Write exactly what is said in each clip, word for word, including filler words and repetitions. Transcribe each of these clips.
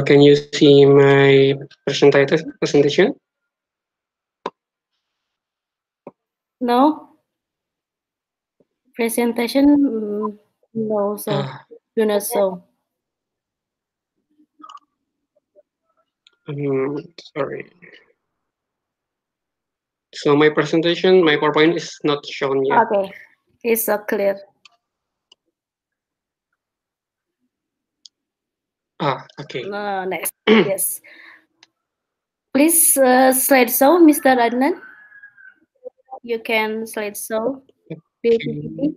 Uh, can you see my presentation? Presentation? No. Presentation, mm, no, so Uh, do not show. um, sorry. So my presentation, my PowerPoint is not shown yet. Okay, it's so clear. Ah, okay. Uh, next, yes. Please uh, slideshow, Mister Adnan. You can slideshow the P P T.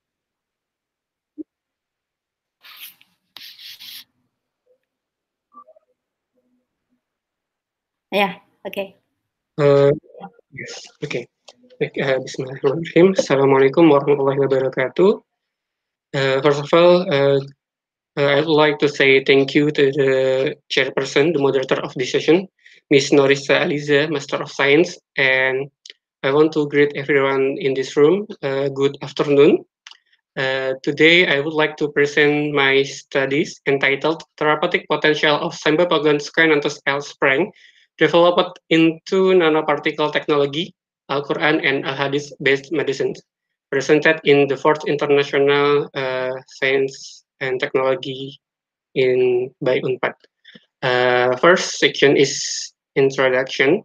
Yeah, okay. Uh, yes, okay. Baik, uh, Bismillahirrahmanirrahim. Assalamualaikum warahmatullahi wabarakatuh. Uh, first of all, uh, uh, I would like to say thank you to the chairperson, the moderator of this session, Miss Norisa Aliza, Master of Science, and I want to greet everyone in this room. Uh, good afternoon. Uh, today, I would like to present my studies entitled Therapeutic Potential of Sembepagon Skynanthus L. Spreng, developed into nanoparticle technology, Al-Quran and Al-Hadith-based medicine, presented in the fourth International uh, Science and Technology in by UNPAD. Uh, first section is introduction.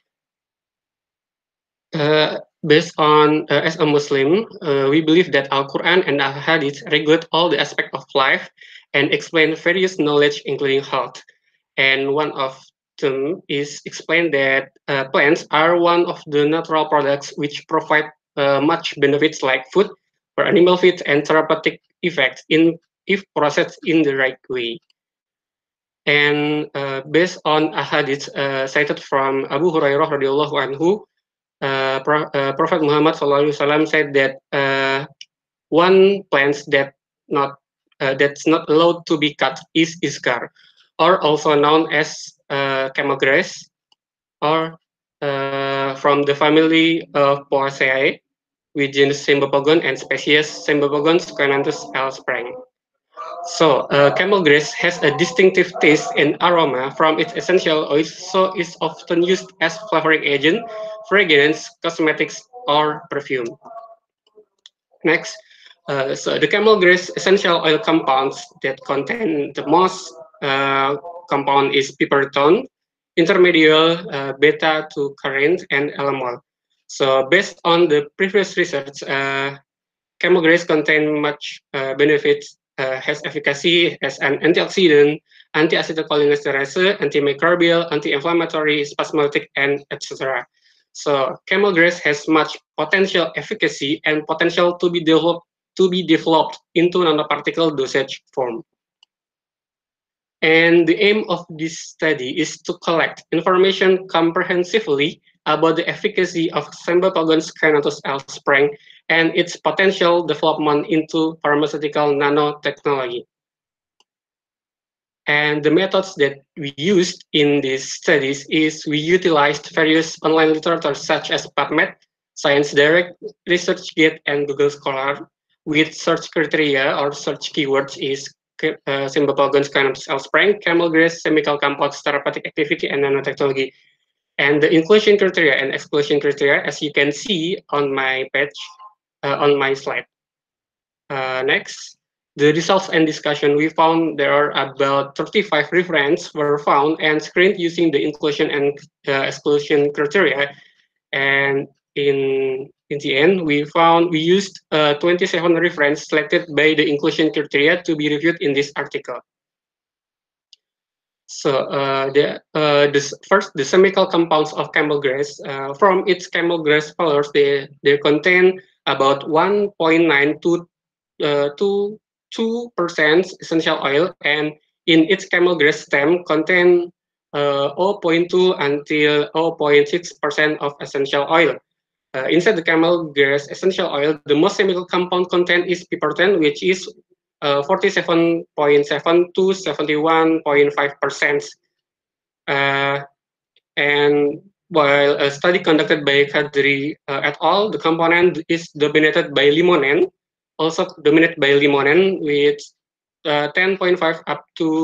Uh, based on uh, as a Muslim, uh, we believe that Al-Quran and Al-Hadith regulate all the aspects of life and explain various knowledge, including health. And one of them is explain that uh, plants are one of the natural products which provide uh, much benefits like food for animal feed and therapeutic effects in if processed in the right way. And uh, based on a hadith uh, cited from Abu Hurairah radhiyallahu anhu, uh, Pro, uh, Prophet Muhammad sallallahu alaihi wasallam said that uh, one plant that not uh, that's not allowed to be cut is iskar, or also known as uh, camel grass, or uh, from the family of Poaceae, with genus Sembopogon and species Sembopogon Skynanthus L. Spreng. So, uh, camel grass has a distinctive taste and aroma from its essential oils, so it's often used as flavoring agent, fragrance, cosmetics, or perfume. Next, uh, so the camel grass essential oil compounds that contain the most uh, compound is pipертон, intermediate uh, beta to carine, and elamol. So, based on the previous research, uh, camel grass contain much uh, benefits, uh, has efficacy as an antioxidant, anti-acetylcholinesterase, antimicrobial, anti-inflammatory, spasmodic, and et cetera. So camel grass has much potential efficacy and potential to be developed to be developed into nanoparticle dosage form. And the aim of this study is to collect information comprehensively about the efficacy of Sembepogon Skynanthus L. Spreng and its potential development into pharmaceutical nanotechnology. And the methods that we used in these studies is we utilized various online literature such as PubMed, Science Direct, ResearchGate, and Google Scholar with search criteria or search keywords is uh, Sembepogon Skynanthus L. Spreng, camel grass, chemical compounds, therapeutic activity, and nanotechnology. And the inclusion criteria and exclusion criteria, as you can see on my page, uh, on my slide. Uh, next, the results and discussion, we found there are about thirty-five references were found and screened using the inclusion and uh, exclusion criteria. And in in the end, we found we used uh, twenty-seven references selected by the inclusion criteria to be reviewed in this article. So uh, the uh, this first the chemical compounds of camel grass uh, from its camel grass flowers they they contain about one point nine to uh, to two percent essential oil, and in its camel grass stem contain uh, zero point two until zero point six percent of essential oil. Uh, inside the camel grass essential oil, the most chemical compound content is pipертон, which is uh, forty-seven point seven to seventy-one point five percent. Uh, and while a study conducted by Kadri uh, et al., the component is dominated by limonen, also dominated by limonen with uh, ten point five up to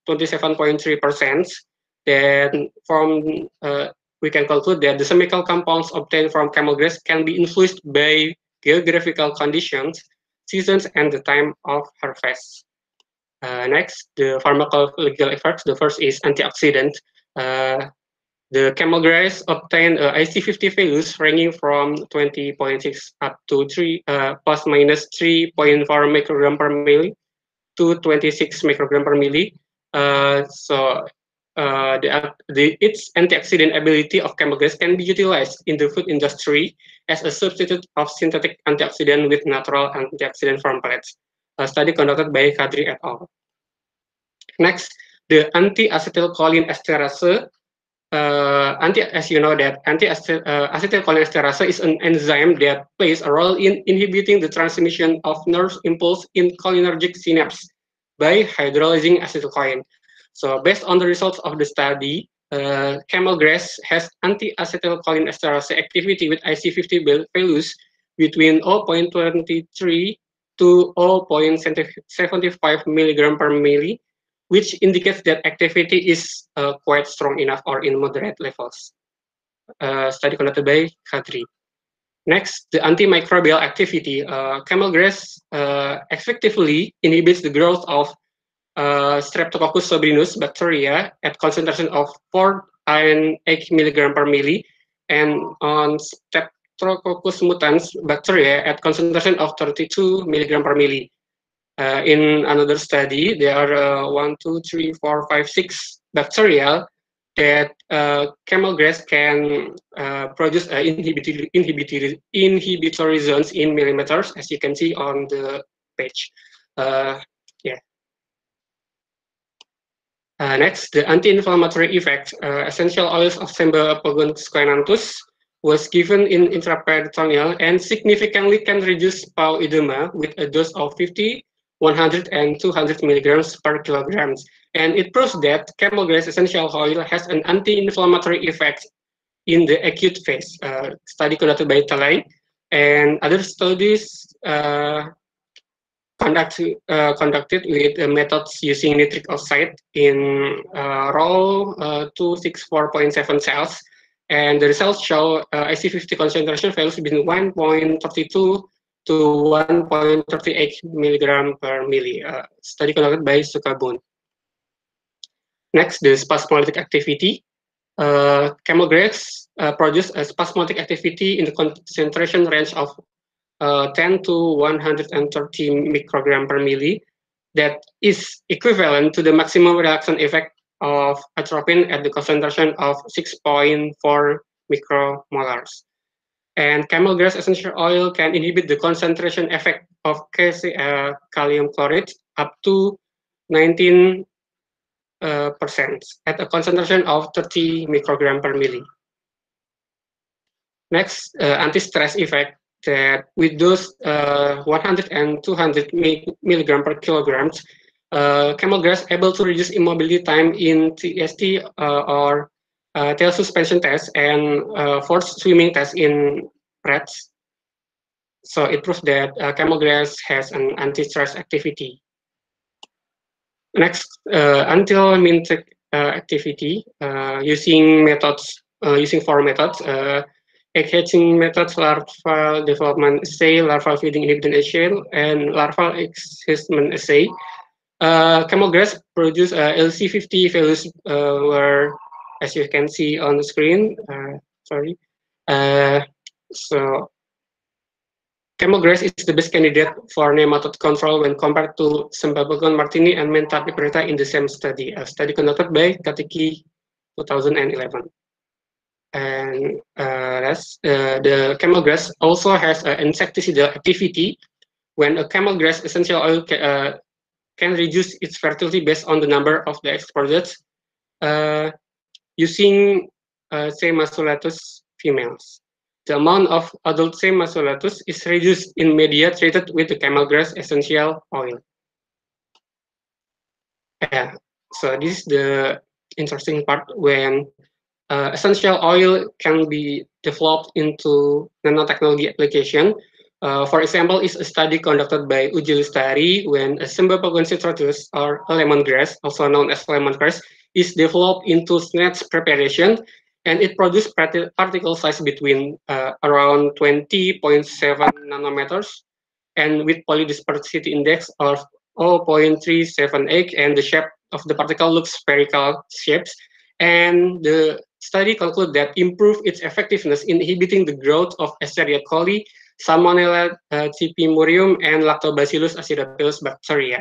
twenty-seven point three percent, then from uh, we can conclude that the chemical compounds obtained from camel grass can be influenced by geographical conditions, seasons, and the time of harvest. Uh, next, the pharmacological effects. The first is antioxidant. Uh, the camel grass obtained uh, I C fifty values ranging from twenty point six up to three uh, plus minus three point four microgram per milli to twenty-six microgram per milli. Uh, so uh, the, the, its antioxidant ability of camel grass can be utilized in the food industry as a substitute of synthetic antioxidant with natural antioxidant from plants. A study conducted by Kadri et al. Next, the anti-acetylcholine esterase. Uh, anti, as you know that anti-acetylcholine esterase is an enzyme that plays a role in inhibiting the transmission of nerve impulse in cholinergic synapse by hydrolyzing acetylcholine. So based on the results of the study, uh, camel grass has anti-acetylcholine esterase activity with I C fifty values between zero point two three to zero point seven five milligram per milli, which indicates that activity is uh, quite strong enough or in moderate levels. Uh, study conducted by Kadri. Next, the antimicrobial activity. Uh, camel grass uh, effectively inhibits the growth of uh, Streptococcus sobrinus bacteria at concentration of four and eight milligram per milli, and on Streptococcus mutans bacteria at concentration of thirty-two milligram per milli. Uh, in another study, there are uh, one, two, three, four, five, six bacteria that uh, camel grass can uh, produce uh, inhibitory, inhibitory, inhibitory zones in millimeters, as you can see on the page. Uh, yeah. Uh, next, the anti-inflammatory effect. Uh, essential oils of Cymbopogon squinanthus was given in intraperitoneal and significantly can reduce bowel edema with a dose of fifty, one hundred, and two hundred milligrams per kilograms. And it proves that camel grass essential oil has an anti-inflammatory effect in the acute phase. Uh, study conducted by Talay and other studies uh, conduct, uh, conducted with uh, methods using nitric oxide in uh, raw uh, two sixty-four point seven cells. And the results show uh, I C fifty concentration values between one point three two to one point three eight milligram per milli. Uh, study conducted by Sukabun. Next, the spasmodic activity. Uh, camel grass uh, produce a spasmodic activity in the concentration range of uh, ten to one hundred thirty microgram per milli. That is equivalent to the maximum relaxant effect of atropine at the concentration of six point four micromolars. And camel grass essential oil can inhibit the concentration effect of uh, calcium chloride up to nineteen percent uh, at a concentration of thirty microgram per milli. Next, uh, anti-stress effect that with those uh, one hundred and two hundred milligram per kilograms, uh, camel grass able to reduce immobility time in T S T uh, or uh, tail suspension test and uh, forced swimming test in rats. So it proves that uh, camel grass has an anti-stress activity. Next, uh, anti-mintic uh, activity uh, using methods, uh, using four methods. Uh, egg hatching methods, larval development assay, larval feeding inhibiting assay, and larval existence assay. Uh, camel grass produce uh, L C fifty values uh, where, as you can see on the screen, uh, sorry. Uh, so camel grass is the best candidate for nematode control when compared to Cymbopogon martini and Mentha piperita in the same study, a study conducted by Katiki two thousand eleven. And uh, that's, uh, the camel grass also has an insecticidal activity when a camel grass essential oil ca uh, can reduce its fertility based on the number of the exported uh, using uh, C. maculatus females. The amount of adult C. maculatus is reduced in media treated with the camel grass essential oil. Yeah, so this is the interesting part when uh, essential oil can be developed into nanotechnology application. Uh, for example, is a study conducted by Uji Lestari when a Symbopogon citratus or a lemongrass, also known as lemongrass, is developed into snatch preparation, and it produces particle size between uh, around twenty point seven nanometers and with polydispersity index of zero point three seven eight, and the shape of the particle looks spherical shapes. And the study concluded that improve its effectiveness in inhibiting the growth of Escherichia coli, Salmonella uh, typhimurium, and Lactobacillus acidophilus bacteria.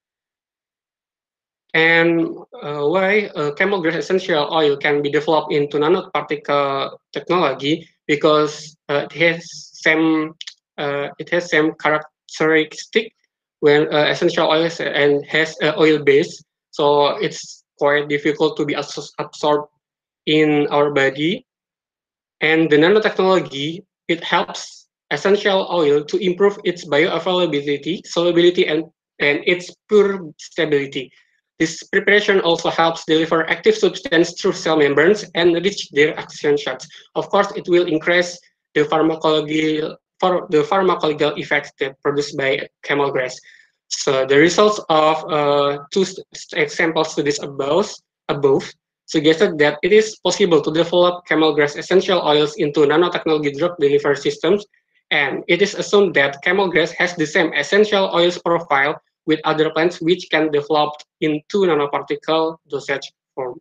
And uh, why uh, camel grass essential oil can be developed into nanoparticle technology, because uh, it has same uh, it has same characteristic when uh, essential oils and has uh, oil base, so it's quite difficult to be absorbed in our body. And the nanotechnology, it helps essential oil to improve its bioavailability, solubility, and, and its pure stability. This preparation also helps deliver active substance through cell membranes and reach their action sites. Of course, it will increase the pharmacology for the pharmacological effects that produced by camel grass. So the results of uh, two example studies above, above suggested that it is possible to develop camel grass essential oils into nanotechnology drug delivery systems, and it is assumed that camel grass has the same essential oils profile with other plants which can develop into nanoparticle dosage form.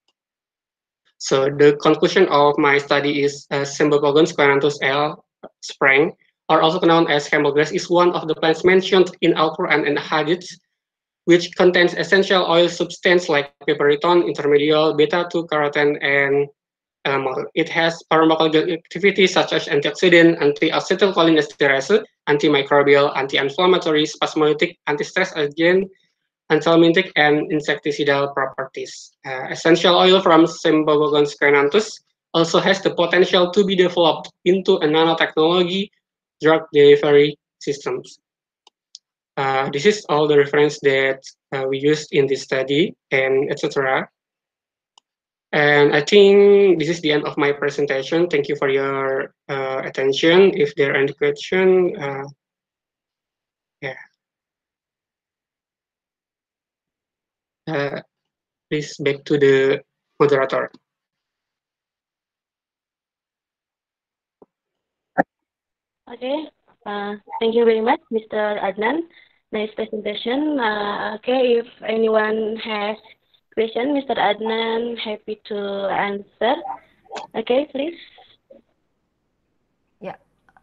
So the conclusion of my study is uh, Symbopogon squaranthus L. Sprang, or also known as camel grass, is one of the plants mentioned in Al-Quran and Hadith, which contains essential oil substance like piperiton, intermediol, beta two carotene, and elamol. It has pharmacological activity such as antioxidant, anti-acetylcholinesterase, antimicrobial, anti-inflammatory, spasmolytic, anti-stress agent, anthelmintic, and insecticidal properties. Uh, essential oil from Symbopogon squaranthus also has the potential to be developed into a nanotechnology drug delivery systems. Uh, this is all the reference that uh, we used in this study, and et cetera. And I think this is the end of my presentation. Thank you for your uh, attention. If there are any questions, uh, yeah, uh, please back to the moderator. Okay. Uh, thank you very much, Mister Adnan. Nice presentation. Uh, okay, if anyone has question, Mister Adnan, happy to answer. Okay, please. Yeah.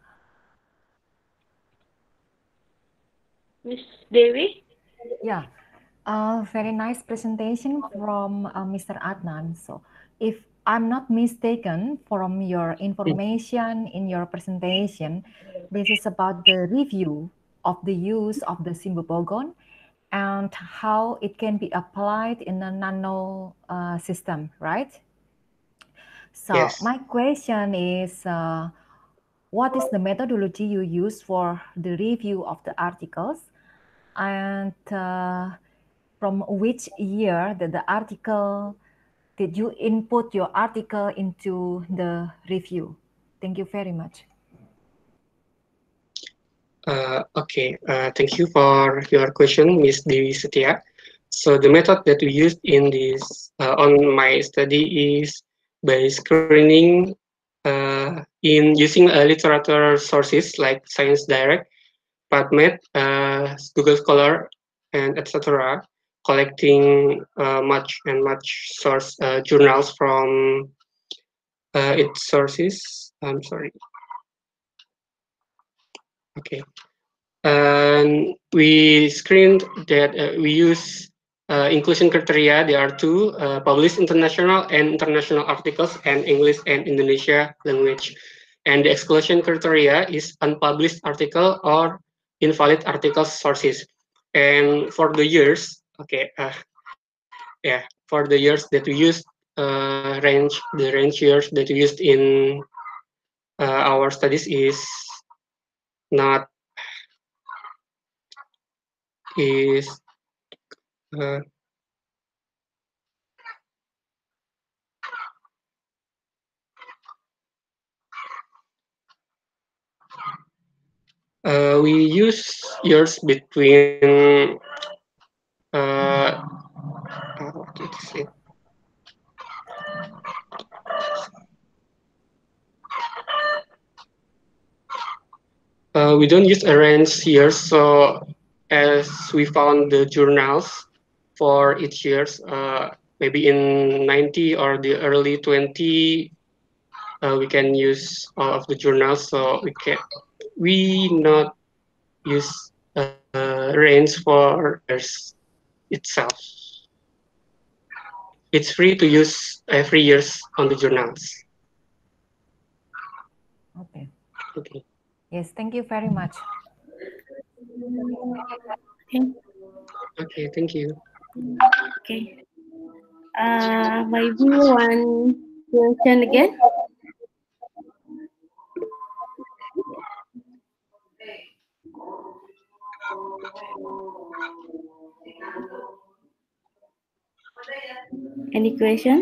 Miss Dewi? Yeah. Uh, very nice presentation from uh, Mister Adnan. So, if I'm not mistaken from your information in your presentation, this is about the review of the use of the Symbopogon and how it can be applied in a nano uh, system, right? So, Yes. my question is, uh, what is the methodology you use for the review of the articles? And uh, from which year did the article, did you input your article into the review? Thank you very much. Uh, okay, uh, thank you for your question, Miss Dewi Setia. So the method that we used in this uh, on my study is by screening uh, in using uh, literature sources like Science Direct, PubMed, uh, Google Scholar, and et cetera. Collecting uh, much and much source uh, journals from uh, its sources. I'm sorry. Okay. And we screened that uh, we use uh, inclusion criteria. There are two, uh, published international and international articles, and English and Indonesia language. And the exclusion criteria is unpublished article or invalid article sources. And for the years, okay, uh, yeah, for the years that we used, uh, range the range years that we used in uh, our studies is not is uh, Uh, we use years between uh, uh, what is it? Uh, we don't use arranged years, so as we found the journals for each years, uh, maybe in ninety or the early twenty, uh, we can use all of the journals, so we can we not use uh, range for years itself. It's free to use every years on the journals. Okay. Okay. Yes, thank you very much. Okay. Okay, thank you. Okay. Uh, maybe one question again. Any question?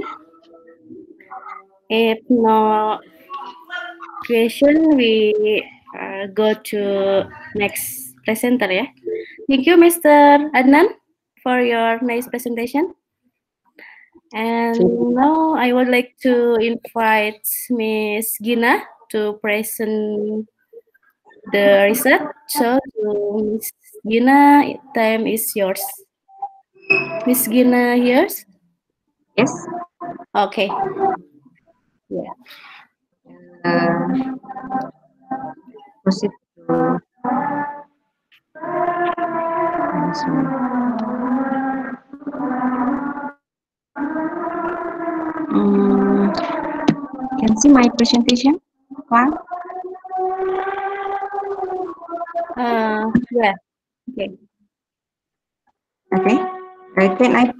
If no question, we uh, go to next presenter, yeah. Thank you, Mister Adnan, for your nice presentation. And now I would like to invite Miss Gina to present the research. So, Miss Gina, time is yours. Miss Gina, yours? Yes. Okay. Yeah. Uh, proceed to. I'm sorry. Um, can see my presentation? Fine. Uh, yeah. Okay. Okay. Uh, can I?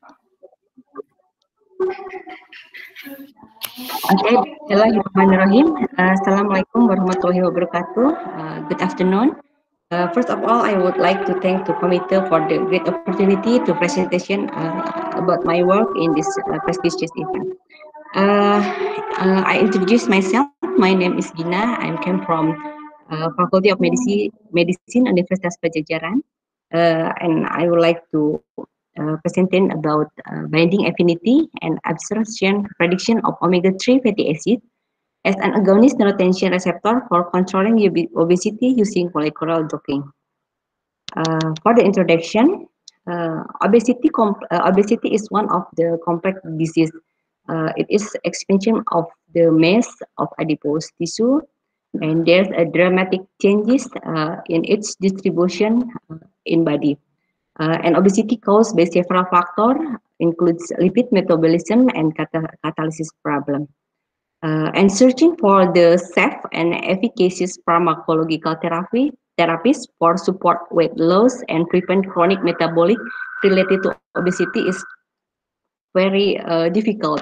Okay. Bismillahirrahmanirrahim. Uh, Assalamualaikum warahmatullahi wabarakatuh. Uh, good afternoon. Uh, first of all, I would like to thank the committee for the great opportunity to presentation uh, about my work in this uh, prestigious event. Uh, uh, I introduce myself. My name is Gina. I came from uh, Faculty of Medicine, Medicine Universitas Padjadjaran, uh, and I would like to uh, presenting about uh, binding affinity and absorption prediction of omega three fatty acid as an agonist neurotensin receptor for controlling obesity using molecular docking. Uh, for the introduction, uh, obesity, uh, obesity is one of the complex disease. Uh, it is expansion of the mass of adipose tissue, and there's a dramatic changes uh, in its distribution uh, in body. Uh, and obesity caused by several factors, includes lipid metabolism and cata catalysis problem. Uh, and searching for the safe and efficacious pharmacological therapy therapies for support weight loss and prevent chronic metabolic related to obesity is very uh, difficult.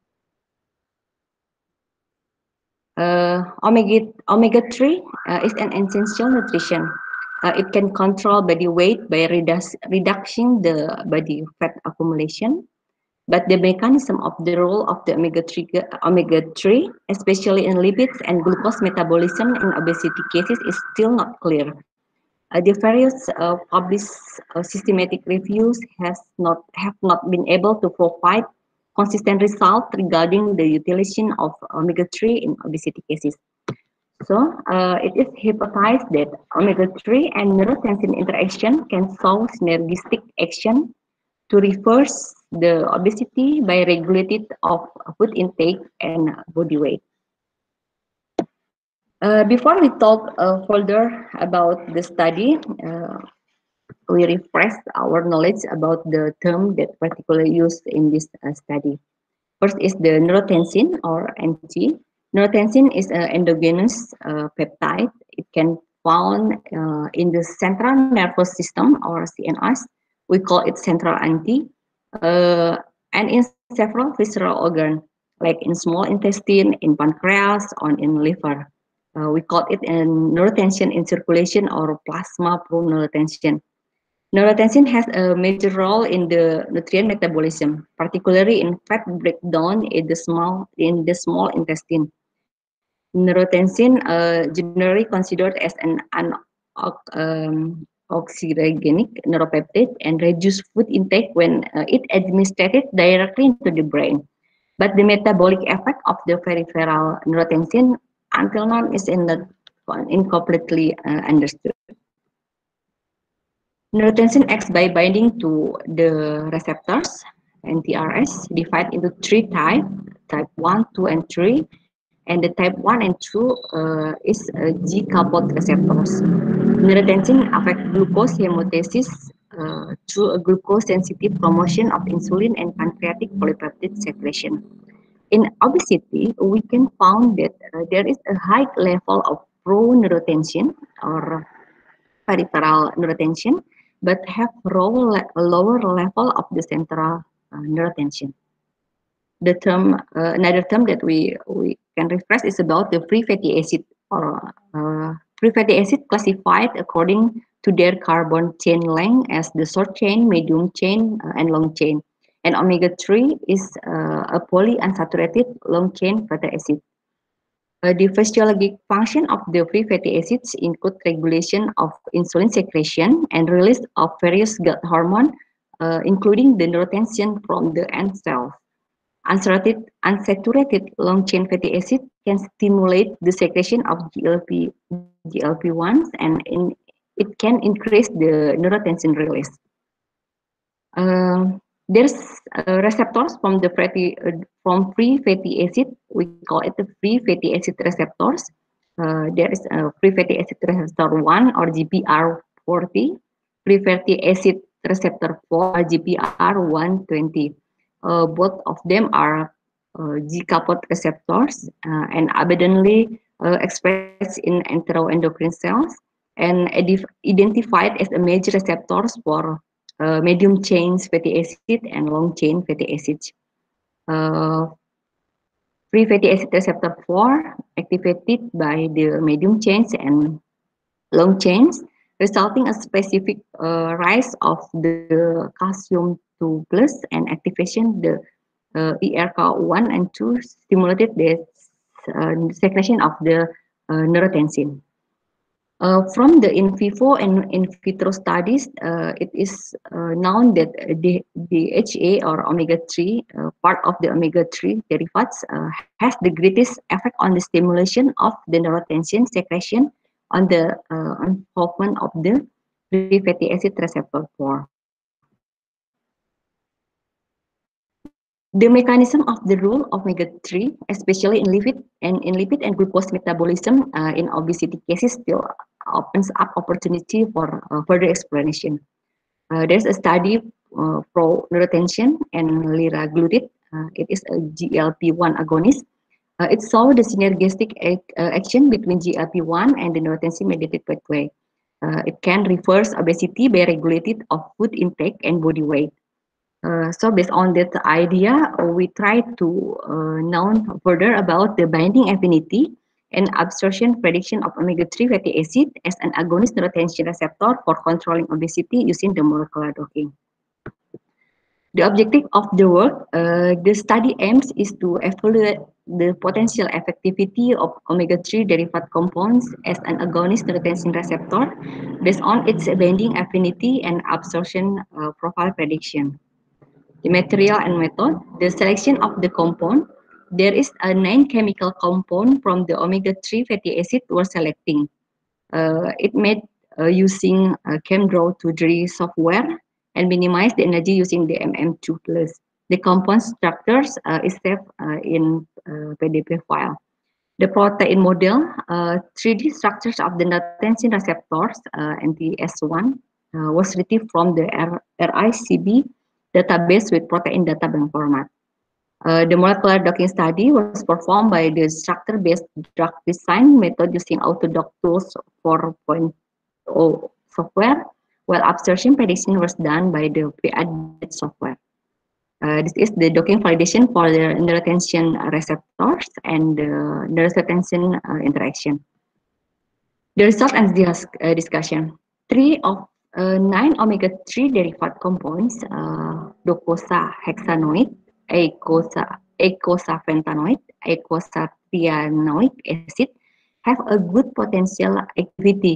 Uh, omega omega three uh, is an essential nutrition. Uh, it can control body weight by reduce, reducing the body fat accumulation. But the mechanism of the role of the omega three, omega three, especially in lipids and glucose metabolism in obesity cases, is still not clear. Uh, the various uh, published uh, systematic reviews has not have not been able to provide consistent results regarding the utilization of omega three in obesity cases. So uh, it is hypothesized that omega three and neurotensin interaction can show synergistic action to reverse the obesity by regulated of food intake and body weight. Uh, before we talk uh, further about the study, uh, we refresh our knowledge about the term that particularly used in this uh, study. First is the neurotensin or N T. Neurotensin is an endogenous uh, peptide. It can found uh, in the central nervous system or C N S. We call it central N T. Uh, and in several visceral organs, like in small intestine, in pancreas, or in liver. Uh, we call it in neurotensin in circulation or plasma pro-neurotensin. Neurotensin has a major role in the nutrient metabolism, particularly in fat breakdown in the small in the small intestine. Neurotensin uh, generally considered as an um, oxyrogenic neuropeptide and reduce food intake when uh, it administered directly into the brain. But the metabolic effect of the peripheral neurotensin until now is in the, incompletely uh, understood. Neurotensin acts by binding to the receptors, N T R S, divided into three types, type one, two, and three. And the type one and two uh, is uh, G-coupled receptors. Neurotensin affect glucose hemostasis uh, through a glucose-sensitive promotion of insulin and pancreatic polypeptide secretion. In obesity, we can found that uh, there is a high level of pro-neurotensin or peripheral neurotensin, but have lower, lower level of the central uh, neurotensin. The term, uh, another term that we, we can refresh is about the free fatty acid or uh, free fatty acid classified according to their carbon chain length as the short chain, medium chain, uh, and long chain. And omega three is uh, a polyunsaturated long chain fatty acid. Uh, the physiologic function of the free fatty acids include regulation of insulin secretion and release of various gut hormones, uh, including the neurotensin from the end cells. Unsaturated, unsaturated long-chain fatty acid can stimulate the secretion of G L P, G L P one and in, it can increase the neurotensin release. Uh, there's uh, receptors from the fatty, uh, from free fatty acid. We call it the free fatty acid receptors. Uh, there is a free fatty acid receptor one or G P R forty, free fatty acid receptor four or G P R one twenty. Uh, both of them are uh, G-coupled receptors uh, and abundantly uh, expressed in enteroendocrine cells and identified as a major receptors for uh, medium chain fatty acid and long chain fatty acids. Uh, free fatty acid receptor four activated by the medium chains and long chains, resulting a specific uh, rise of the calcium two plus and activation the uh, E R K one and two stimulated the uh, secretion of the uh, neurotensin. Uh, from the in vivo and in vitro studies, uh, it is uh, known that the D H A or omega three, uh, part of the omega three derivatives, uh, has the greatest effect on the stimulation of the neurotensin secretion on the uh, involvement of the free fatty acid receptor four. The mechanism of the role of omega three, especially in lipid and in lipid and glucose metabolism uh, in obesity cases, still opens up opportunity for uh, further explanation. Uh, there's a study uh, pro neurotensin and liraglutide. Uh, it is a G L P one agonist. Uh, it saw the synergistic ac uh, action between G L P one and the neurotensin-mediated pathway. Uh, it can reverse obesity by regulated of food intake and body weight. Uh, so based on that idea, we try to uh, know further about the binding affinity and absorption prediction of omega three fatty acid as an agonist neurotensin receptor for controlling obesity using the molecular docking. The objective of the work, uh, the study aims is to evaluate the potential effectivity of omega three derivative compounds as an agonist neurotensin receptor based on its binding affinity and absorption uh, profile prediction. The material and method, the selection of the compound, there is a nine chemical compound from the omega three fatty acid we're selecting. Uh, it made uh, using uh, ChemDraw two D software and minimize the energy using the M M two plus. The compound structures uh, is saved uh, in uh, P D F file. The protein model, uh, three D structures of the neurotensin receptors, uh, N T S one, uh, was retrieved from the R I C B database with protein data bank format. Uh, the molecular docking study was performed by the structure-based drug design method using Autodock Tools four point oh software, while absorption prediction was done by the pre-added software. Uh, this is the docking validation for the neurotensin receptors and the neurotensin uh, interaction. The result and dis uh, discussion. Three of uh, nine omega three derivative compounds, uh, docosahexaenoid, eicosa, eicosapentaenoid, eicosapentaenoic acid, have a good potential activity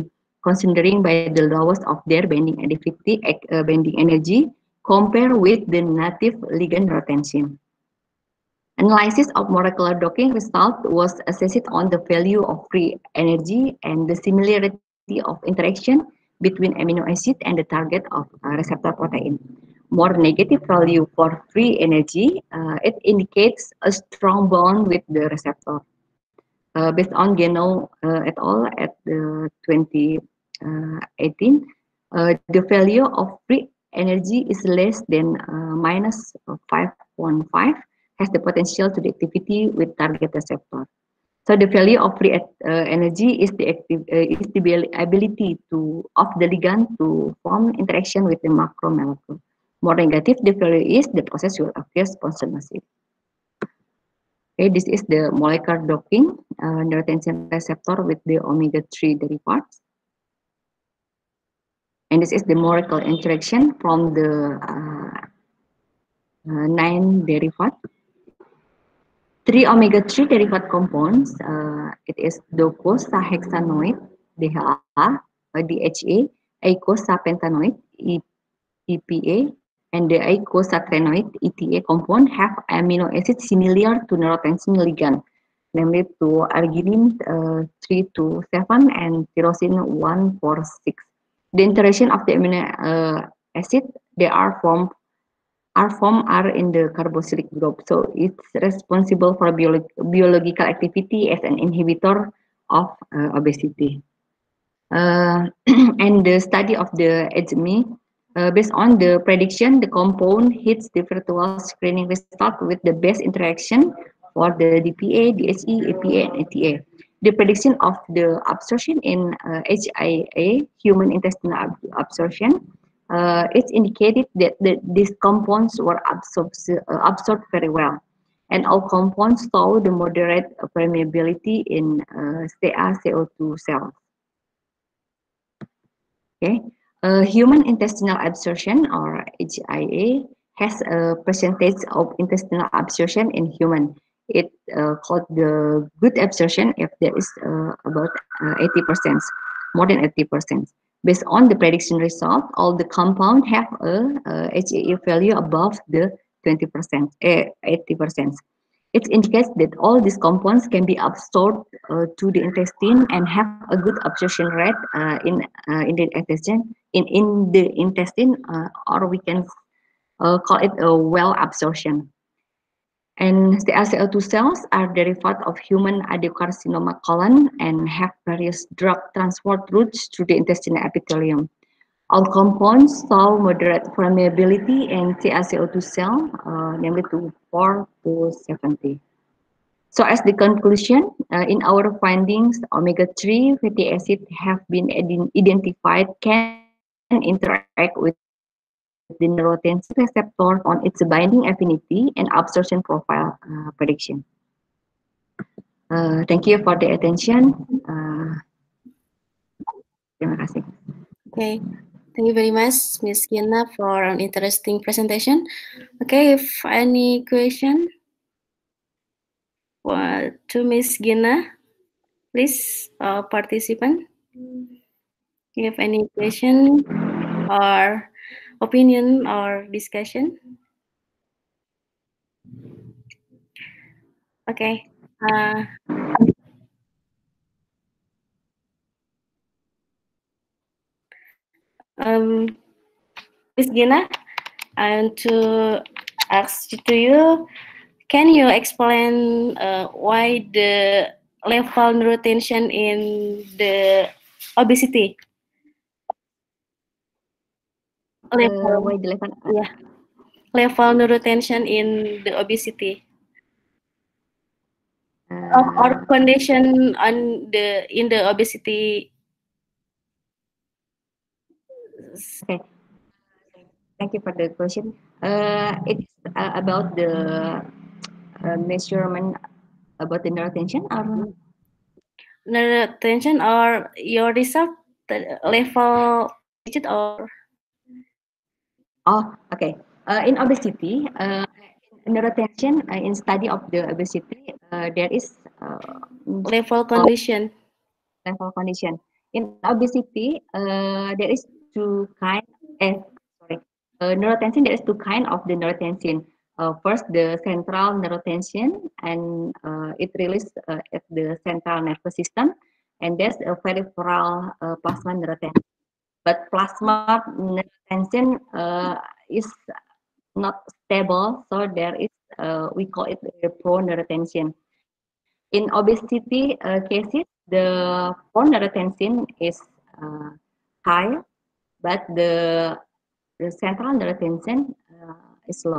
considering by the lowest of their binding activity, uh, binding energy, compared with the native ligand neurotensin. Analysis of molecular docking result was assessed on the value of free energy and the similarity of interaction between amino acid and the target of uh, receptor protein. More negative value for free energy, uh, it indicates a strong bond with the receptor. Uh, based on Genow uh, et al. At the twenty eighteen, uh, the value of free energy is less than uh, minus five point five, has the potential to the activity with target receptor. So the value of free uh, energy is the active, uh, is the ability to of the ligand to form interaction with the macromolecule. More negative the value is, the process will appear spontaneously. Okay, this is the molecular docking uh, neurotensin receptor with the omega three derivatives. And this is the molecular interaction from the uh, uh, nine derivative. Three omega three derivative compounds, uh, it is docosahexaenoid, D H A, uh, D H A, eicosapentaenoid, E P A, and the eicosapentaenoid, E T A compound have amino acids similar to neurotensin ligand, namely to arginine uh, three two seven and tyrosine one four six. The interaction of the amino uh, acid, they are formed are formed are in the carboxylic group. So it's responsible for biolog biological activity as an inhibitor of uh, obesity. Uh, and the study of the H M E, uh, based on the prediction, the compound hits the virtual screening result with the best interaction for the D P A, D H E, A P A, and A T A. The prediction of the absorption in uh, H I A, human intestinal ab absorption, uh, it's indicated that the, these compounds were absorbed, uh, absorbed very well. And all compounds saw the moderate permeability in uh, C A C O two cells. Okay, uh, human intestinal absorption, or H I A, has a percentage of intestinal absorption in human. It uh, called the good absorption if there is uh, about uh, eighty percent, more than eighty percent. Based on the prediction result, all the compound have a, a H I A value above the twenty percent, uh, eighty percent. It indicates that all these compounds can be absorbed uh, to the intestine and have a good absorption rate uh, in uh, in the intestine, in in the intestine, uh, or we can uh, call it a well absorption. And the C A C O two cells are derivative of human adenocarcinoma colon and have various drug transport routes through the intestinal epithelium. All compounds show moderate permeability in C A C O two cell, uh, namely to four to seventy. So as the conclusion, uh, in our findings, omega three fatty acids have been identified can interact with the neurotensin receptor on its binding affinity and absorption profile uh, prediction. Uh, thank you for the attention. Uh, terima kasih. Okay. Thank you very much, Miz Gina, for an interesting presentation. Okay, if any question uh, to Miz Gina, please, uh, participant. If you have any question or opinion or discussion. Okay. Uh, um, Miz Gina, I want to ask to you, can you explain uh, why the level neurotension in the obesity? Level, uh, why the level? Yeah, level neurotension in the obesity. Uh, Of or condition on the in the obesity. Okay. Thank you for the question. Uh, it's uh, about the uh, measurement about the neurotension or Neurotension or your result level digit or oh okay uh, in obesity uh, neurotension uh, in study of the obesity uh, there is uh, level condition. level condition in obesity, uh, there is two kind. Eh, sorry, uh, neurotensin. There is two kind of the neurotensin. Uh, first, the central neurotensin, and uh, it released uh, at the central nervous system, and there's a peripheral uh, plasma neurotensin. But plasma neurotensin uh, is not stable, so there is uh, we call it the proneurotensin. In obesity uh, cases, the proneurotensin is uh, high, but the the central neurotensin uh, is low.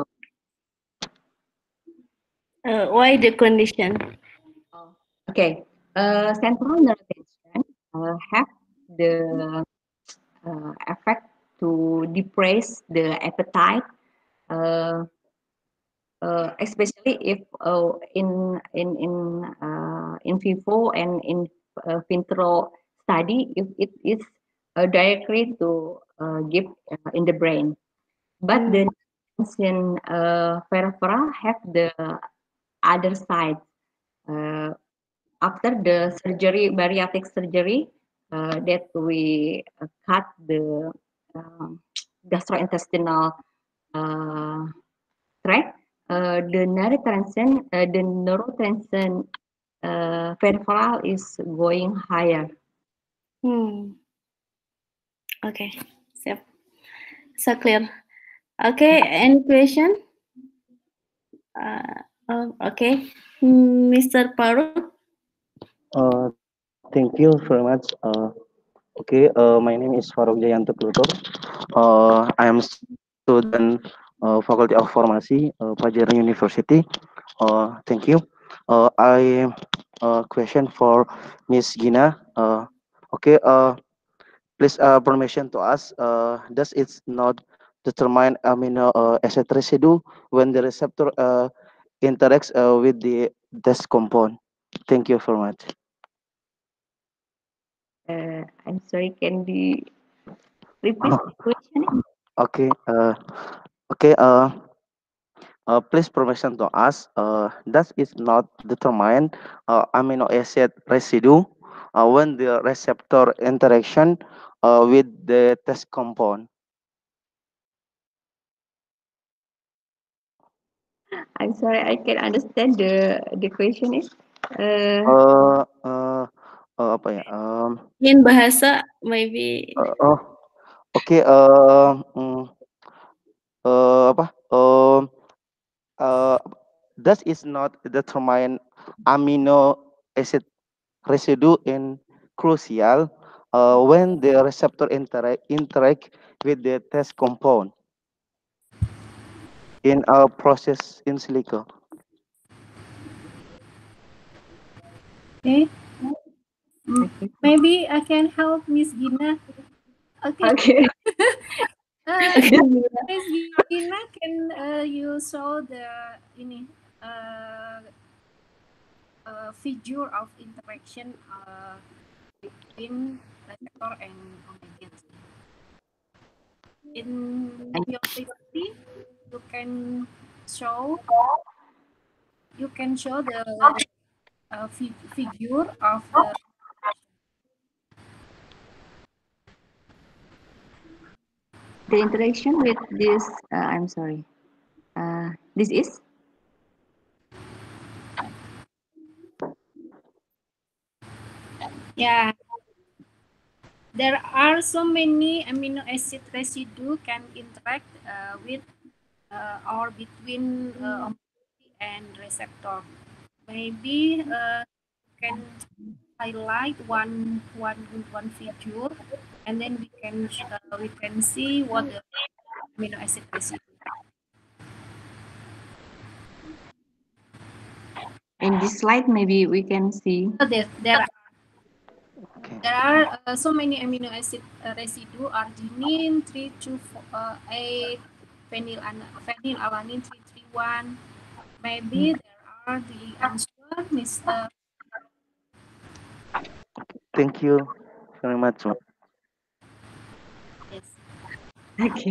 Uh, why the condition? Okay, uh, central neurotensin uh, have the uh, effect to depress the appetite, uh, uh, especially if uh, in in in uh, in vivo and in uh, vitro study, if it is uh, directly to uh, give uh, in the brain. But Mm. the neurotensin uh, peripheral have the other side. Uh, after the surgery, bariatric surgery, uh, that we uh, cut the uh, gastrointestinal uh, tract, uh, the neurotensin, uh, the neurotensin uh, peripheral is going higher. Hmm. Okay, siap. So clear. Okay, any question? Uh, oh, okay, Mister Farooq. Uh, thank you very much. Uh, okay, uh, my name is Farooq Jayanto Pluto. Uh, I am student uh, Faculty of Pharmacy, uh, Pajero University. Uh, thank you. Uh, I uh, question for Miss Gina. Uh, okay, uh, please uh, permission to ask. Uh, does it not determine amino uh, acid residue when the receptor uh, interacts uh, with the test compound? Thank you very much. Uh, I'm sorry, can you repeat the question? Okay. Uh, okay. Uh, uh, please permission to ask. Uh, that is not determine uh, amino acid residue uh, when the receptor interaction uh, with the test compound. I'm sorry, I can understand the the question is. Uh, Uh, uh, uh, apa ya? Um, In bahasa, maybe. uh, oh, okay. Um, mm, uh, apa? Um, uh, that is not determine amino acid residue in crucial uh, when the receptor interact interact with the test compound in a process in silico. Okay. Mm, okay. Maybe I can help Miss Gina. Okay. Okay. Uh, Okay. Miss Gina, can uh, you show the ini uh, uh, figure of interaction uh, between receptor and omega? In your P P T, you can show you can show the uh, fi figure of the The interaction with this, uh, I'm sorry. Uh, this is. yeah. There are so many amino acid residue can interact uh, with uh, or between uh, and receptor. Maybe uh, can highlight one one one figure, and then we can uh, we can see what the amino acid residue. In this slide, maybe we can see. So there there are Okay. there are uh, so many amino acid uh, residue: arginine three two eight, phenylalanine three three one. Maybe there are the answer, Mister Thank you very much. Ma'am. Yes. Okay.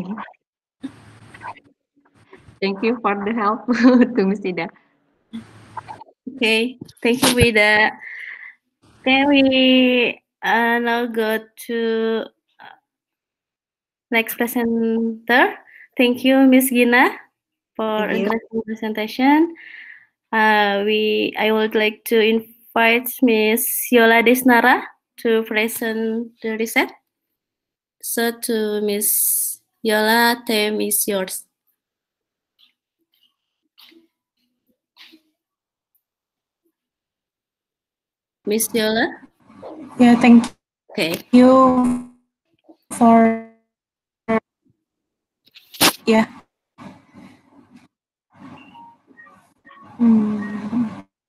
Thank you for the help to Miss Ida. Okay, thank you, Wida. Can we uh, now go to next presenter. Thank you, Miss Gina, for Thank you. interesting presentation. Uh, we I would like to invite Miss Yola Desnara to present the research. So to Miss Yola, time is yours. Miss Yola? Yeah, thank Okay. you for, yeah. Hmm.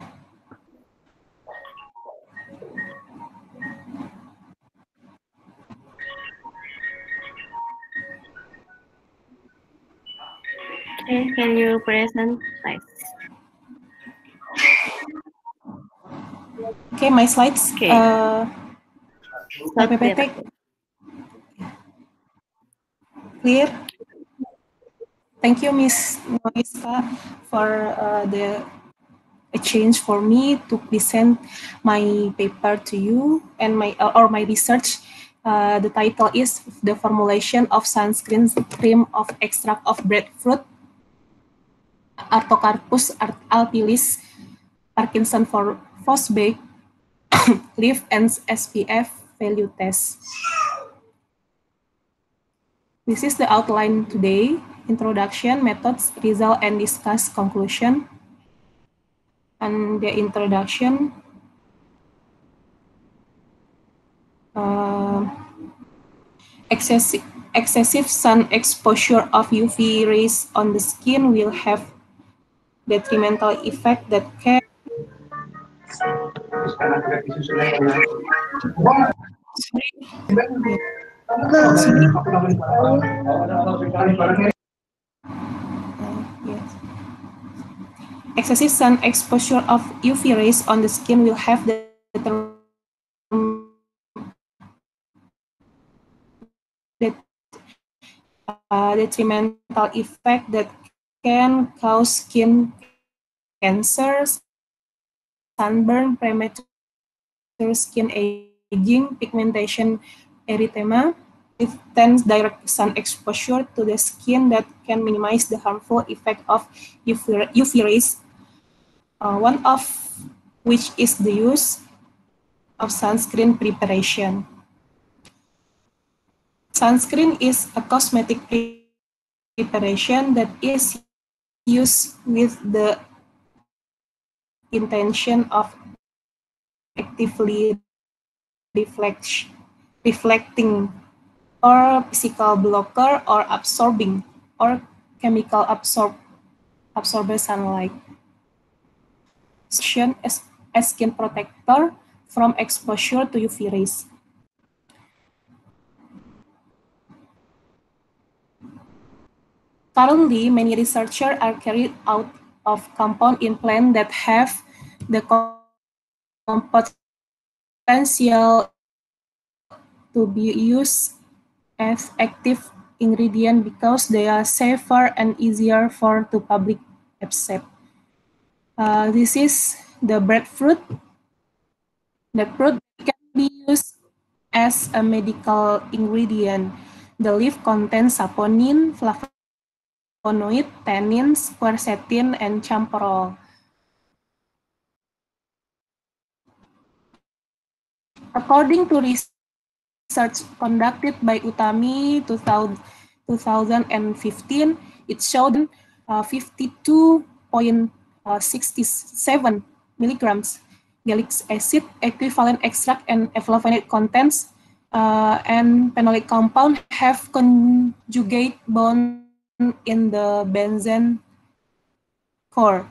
Okay, can you present? Nice. Okay, my slides. Okay. Uh, my P P T clear. Thank you, Miss Noiska, for uh, the exchange for me to present my paper to you and my uh, or my research. Uh, the title is The Formulation of Sunscreen Cream of Extract of Breadfruit, Artocarpus altilis, Parkinson for frostbite, leaf and S P F value test. This is the outline today: introduction, methods, result, and discuss conclusion. And the introduction, uh, excessive, excessive sun exposure of U V rays on the skin will have detrimental effect that can yes. Excessive sun exposure of U V rays on the skin will have the uh, detrimental effect that can cause skin cancer, sunburn, premature skin aging, pigmentation, erythema. It tends direct sun exposure to the skin that can minimize the harmful effect of U V, U V rays, uh, one of which is the use of sunscreen preparation. Sunscreen is a cosmetic preparation that is used with the intention of actively reflect, reflecting or physical blocker or absorbing or chemical absorb, absorber sunlight. Action as, as skin protector from exposure to U V rays. Currently, many researchers are carried out of compound in plants that have the potential to be used as active ingredient because they are safer and easier for the public accept. Uh, this is the breadfruit. The fruit can be used as a medical ingredient. The leaf contains saponin, flavonoid, tannins, quercetin, and champerol. According to research conducted by Utami two thousand fifteen, it showed uh, fifty-two point six seven milligrams gallic acid equivalent extract and flavonoid contents uh, and phenolic compound have conjugate bond in the benzene core.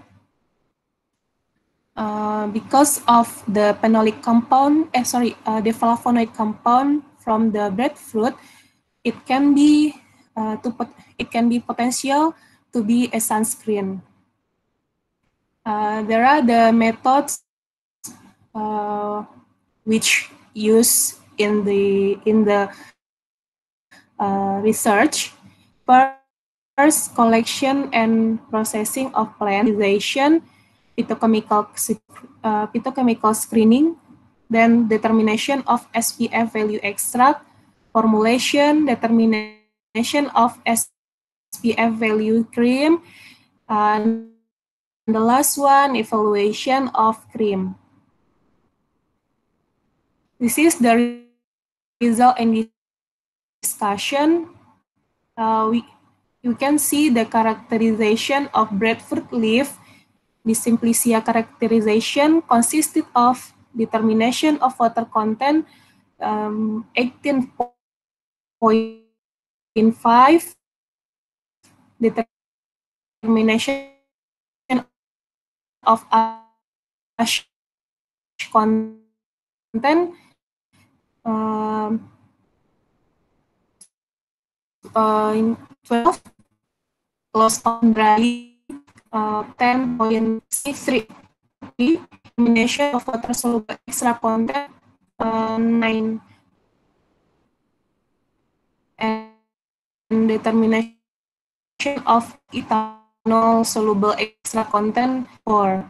Uh, because of the phenolic compound, eh, sorry, uh, the flavonoid compound from the breadfruit, it can be uh, to it can be potential to be a sunscreen. Uh, there are the methods uh, which use in the in the uh, research. First, collection and processing of plant, phytochemical uh, phytochemical screening, then determination of S P F value extract, formulation, determination of S P F value cream, and the last one, evaluation of cream. This is the result and discussion. Uh, we, you can see the characterization of breadfruit leaf. The Simplicia characterization consisted of determination of water content um, eighteen point five, determination of ash content um, uh, in twelve, loss on dry uh, ten point six three, determination of water soluble extra content uh, nine, and determination of ethanol soluble extra content four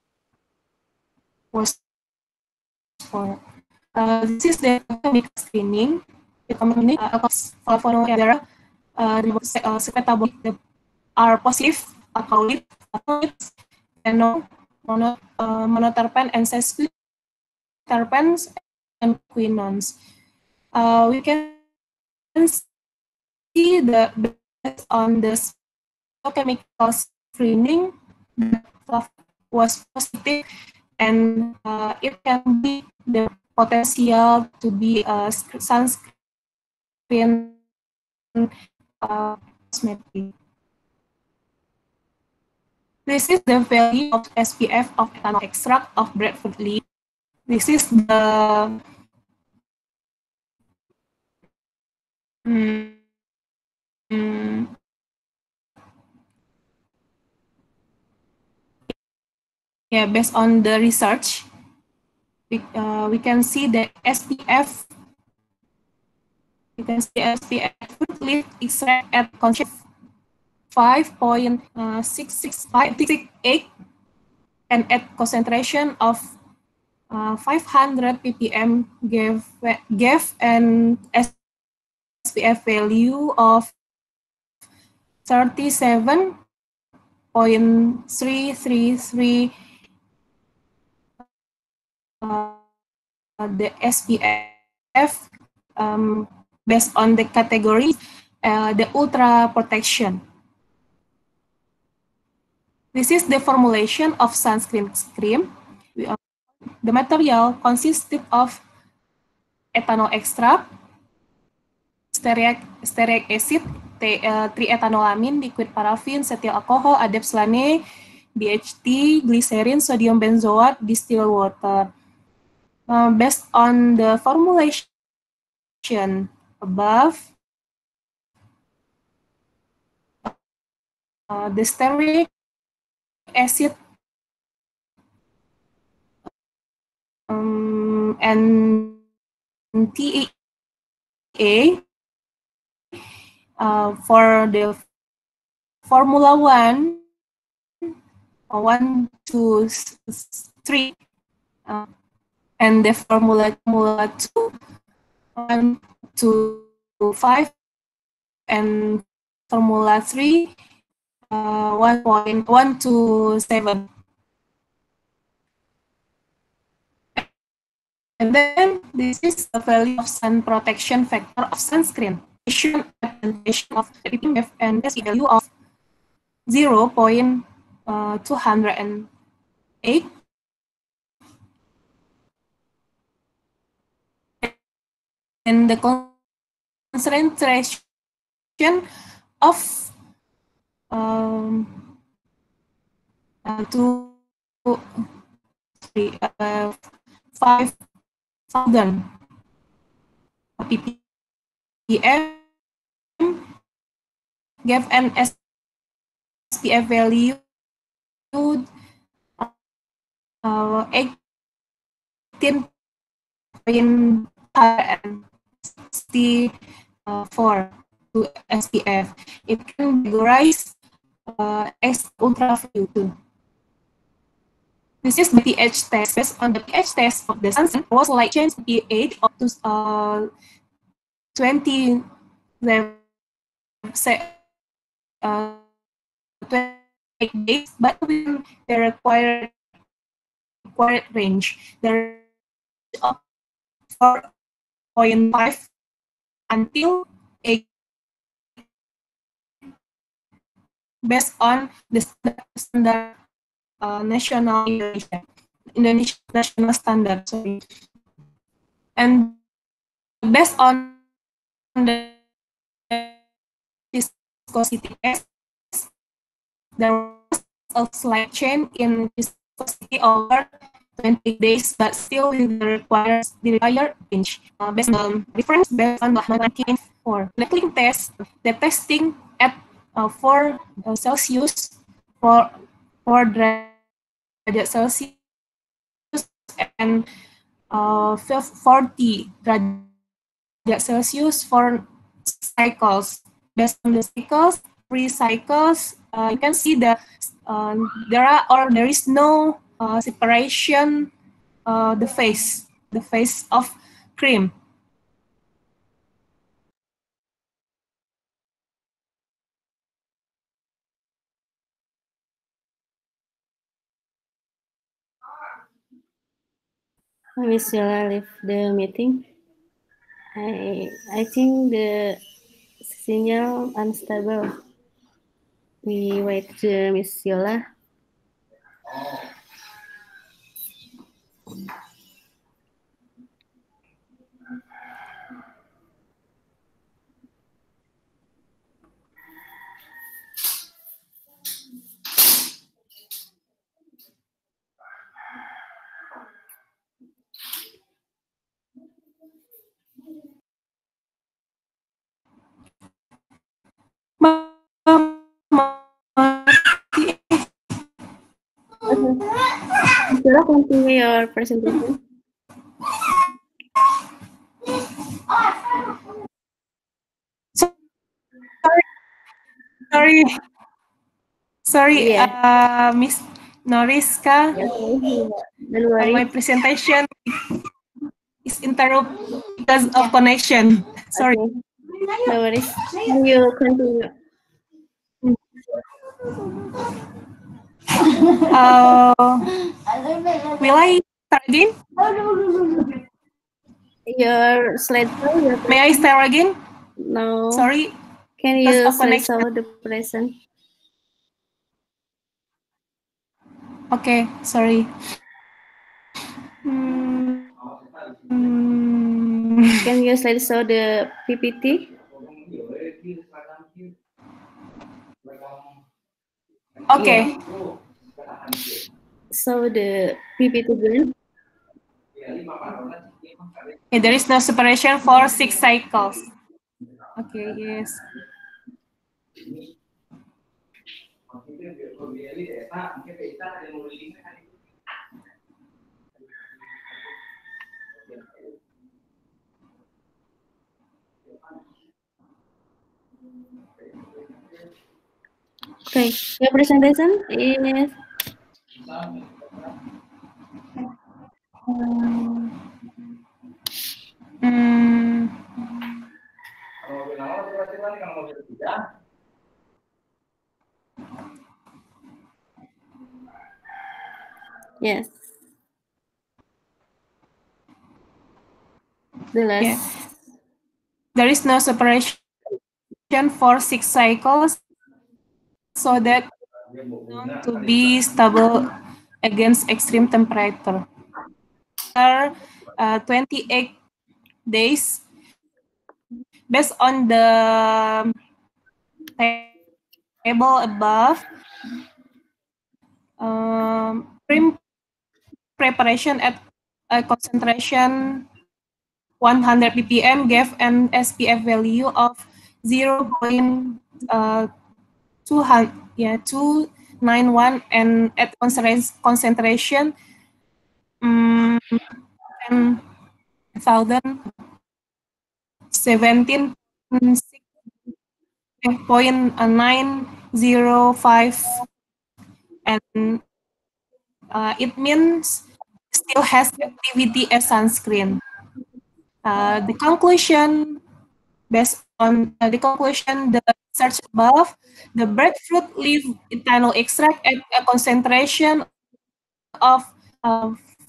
was four. Uh, this is the chemical screening. The common uh, flavonoid uh, uh, secretabolic are positive alkaloid, phenol, mono, uh, monoterpene, and sesquiterpenes, and quinones. Uh, we can see the based on the chemical screening that was positive, and uh, it can be the potential to be a sunscreen uh, cosmetic. This is the value of S P F of ethanol extract of breadfruit leaf. This is the um, yeah, based on the research, we, uh, we can see the S P F. You can see S P F fruit leaf extract at concentration five point six six five six eight and at concentration of uh, five hundred ppm gave gave an S P F value of thirty-seven point three three three. Uh, the S P F um, based on the category, uh, the ultra protection. This is the formulation of sunscreen cream. Uh, the material consisted of ethanol extract, stearic, stearic acid, uh, triethanolamine, liquid paraffin, cetyl alcohol, adepslane, B H T, glycerin, sodium benzoate, distilled water. Uh, based on the formulation above, uh, the stearic acid um, and T A uh, for the Formula One, one, two, three, uh, and the Formula Formula Two, one, two, five, and Formula Three, uh, one point one two seven. And then this is the value of sun protection factor of sunscreen. Adaptation of P P F and this value of zero point two zero eight. And the concentration of um, uh, two, three, uh, five thousand ppm gave an S P F value uh, eighteen point sixty-four to S P F. It can be categorized uh, as ultraviolet. This is the pH test. Based on the pH test of the sunset, was like change pH up to uh, twenty, say, uh, twenty days, but within the required required range, the range of four point five until eight, based on the standard uh, national Indonesia, Indonesia national standard. Sorry, and based on the viscosity test, there was a slight change in viscosity over twenty days, but still within the required the required range. Uh, based on difference based on the nineteen four Leckling test, the testing at uh, four uh, Celsius for four derajat Celsius and uh, forty derajat Celsius for cycles. Based on the cycles, three cycles, uh, you can see that uh, there are or there is no uh, separation. Uh, the phase, the phase of cream. Miss Yola leave the meeting. I I think the signal unstable. We wait to Miss Yola. Miss continue your presentation. Sorry, sorry, sorry, yeah. uh, Miss Noriska. Yeah, don't worry. My presentation is interrupted because of connection. Sorry. Okay. No worries. You continue. Uh, will I start again? Your slide show. Your May I start again? No. Sorry. Can you slide show the present? Okay, sorry. Hmm. Can you slide show the P P T? Okay. Yeah. So the P P T again. Okay, there is no separation for six cycles. Okay, yes. Okay, your presentation is Hmm. yes. The last. Yeah. There is no separation for six cycles, so that known to be stable against extreme temperature. After uh, twenty-eight days, based on the table above, um, cream preparation at a concentration one hundred ppm gave an S P F value of zero point two nine one, and at concentration um, ten thousand seventeen point nine zero five, and uh, it means still has activity as sunscreen. Uh, the conclusion, based on uh, the conclusion, the research above, the breadfruit leaf ethanol extract at a concentration of uh,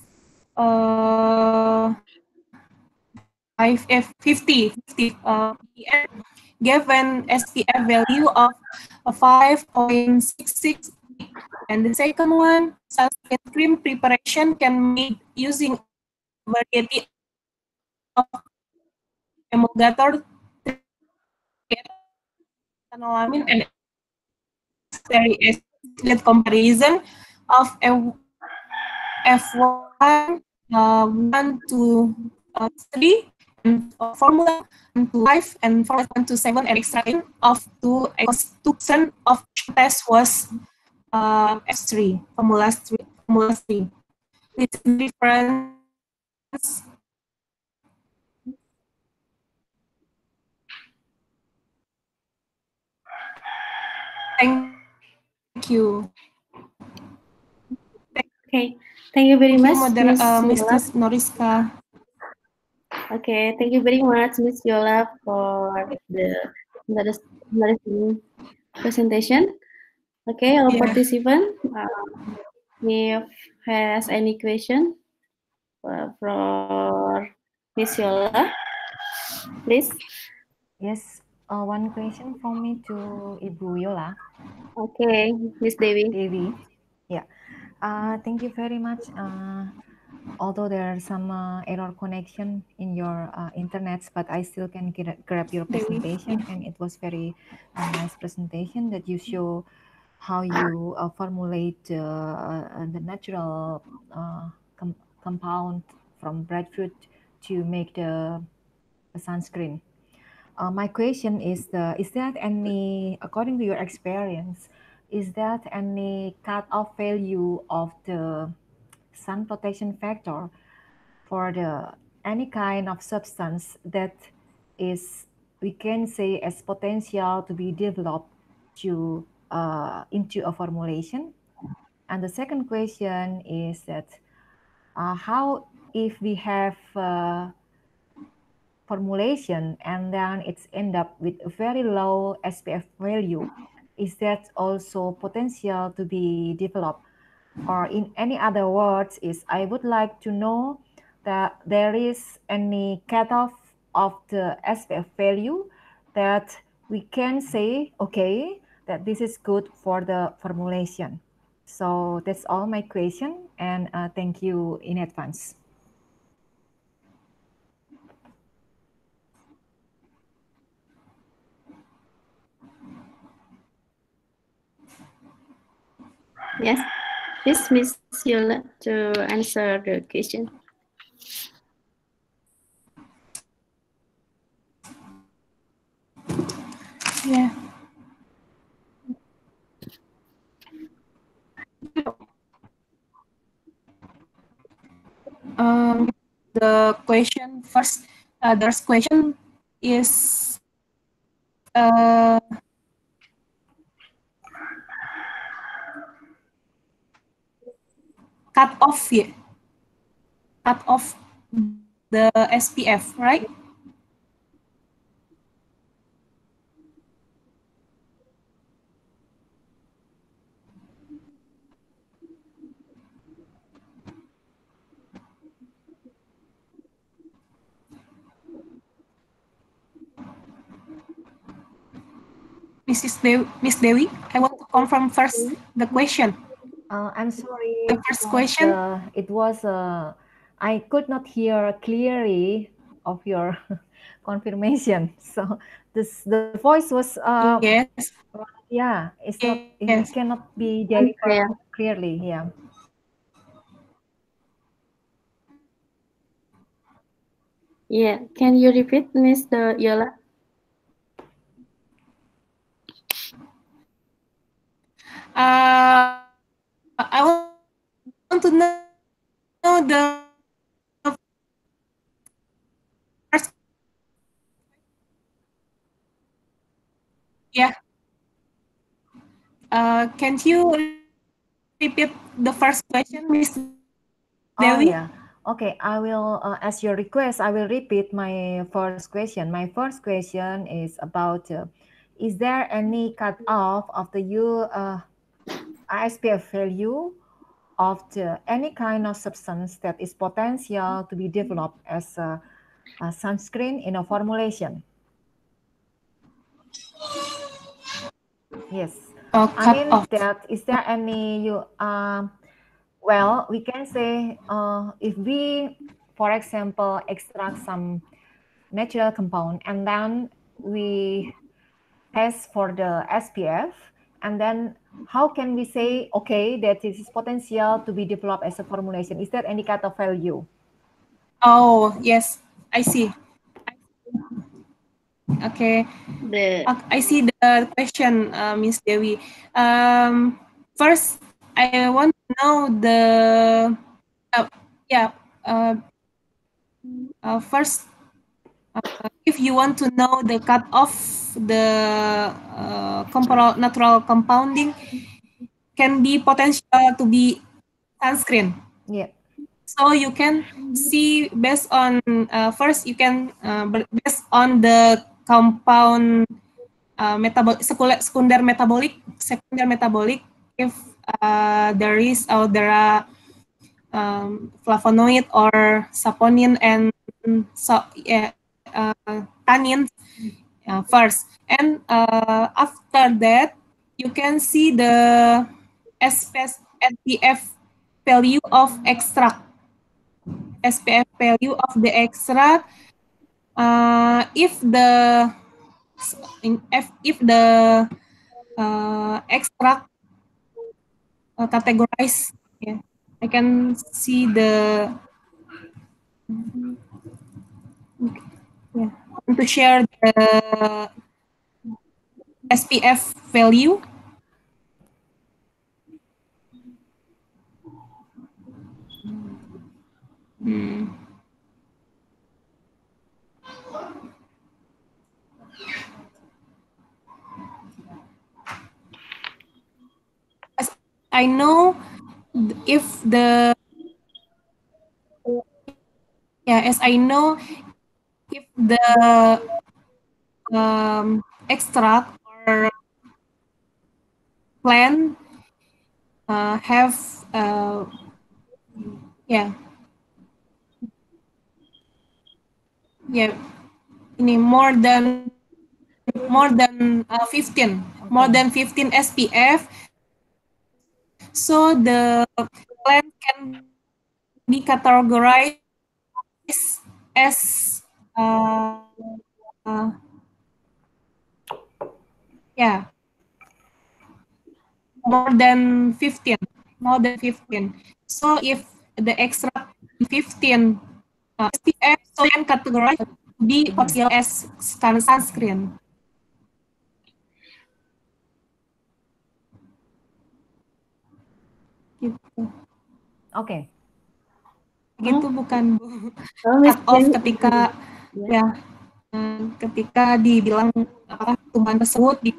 uh, five F fifty, fifty uh, ppm gave an S P F value of five point six six. And the second one, sunscreen cream preparation can made using variety of emulgator, ethanolamin, and very acid comparison of F one, uh, one to uh, three, and uh, formula one to five, and formula one to seven, and extraction of two two percent of test was uh, F three, formula three, formula three. This difference. Thank you. Okay, thank you very much, Thank you, Miss uh, Yola. Missus Noriska. Okay, thank you very much, Miss Yola, for the interesting presentation. Okay, our Yeah. participant, uh, if has any question uh, for Miss Yola, please. Yes, uh, one question from me to Ibu Yola. Okay, Miss Devi. Devi, yeah. Uh, thank you very much. Uh, although there are some uh, error connection in your uh, internet, but I still can gra grab your presentation, Devi. and it was very uh, nice presentation that you show how you uh, formulate uh, the natural uh, com compound from breadfruit to make the, the sunscreen. Uh, my question is: the is that any, according to your experience, is that any cut-off value of the sun protection factor for the any kind of substance that is, we can say, as potential to be developed to uh, into a formulation? And the second question is that uh, how if we have uh, formulation and then it's end up with a very low S P F value, is that also potential to be developed? Or in any other words, is I would like to know that there is any cutoff of the S P F value that we can say, okay, that this is good for the formulation. So that's all my question, and uh, thank you in advance. Yes, please, Miss Yola, to answer the question. Yeah. Um, the question first, uh, there's question is uh, cut off, yeah, cut off the S P F, right? Missus Dewi, Miss Dewi, I want to confirm first the question. Uh, I'm sorry. The first question. Uh, it was uh, I could not hear clearly of your confirmation. So this the voice was uh, yes. Yeah, it's not. Yes. It cannot be delivered clearly. Yeah. Yeah, can you repeat, Miss Yola? Uh, I want to know the first. Yeah. Uh, can you repeat the first question, Miss Oh Dewi? yeah. Okay, I will, uh, as your request, I will repeat my first question. My first question is about, uh, is there any cutoff of the U uh, I S P F value of the, any kind of substance that is potential to be developed as a, a sunscreen in a formulation? Yes. Uh, I cut mean off. that, is there any, you, um, well, we can say uh, if we, for example, extract some natural compound and then we test for the S P F, and then how can we say, okay, that this is potential to be developed as a formulation? Is there any cutoff value? Oh, yes, I see. Okay, The Uh, I see the question, uh, Miss Dewi. Um, first, I want to know the, uh, yeah, uh, uh, first, uh, if you want to know the cutoff, the uh, comparo- natural compounding can be potential to be sunscreen. Yeah. So you can see based on, uh, first you can, uh, based on the compound uh, metabolic, secondary metabolic, secondary metabolic, if uh, there is or there are um, flavonoid or saponin and so yeah, uh, tannin uh, first, and uh, after that you can see the S P F value of extract, S P F value of the extract. Uh, if the if, if the uh, extract uh, categorized, yeah, I can see the, yeah, to share the S P F value. Hmm. As I know, if the, yeah, as I know, if the um, extract or plant uh, have uh, yeah yeah ini more than more than uh, fifteen, okay. More than fifteen S P F, so the plant can be categorized as uh, uh, yeah more than fifteen, more than fifteen. So if the extract fifteen uh, S P F, so can categorize to be potential as sunscreen. Gitu. Oke. Okay. Gitu bukan Bu. Oh, Cut off Miss ketika Yeah. ya uh, ketika dibilang apa tumbuhan tersebut di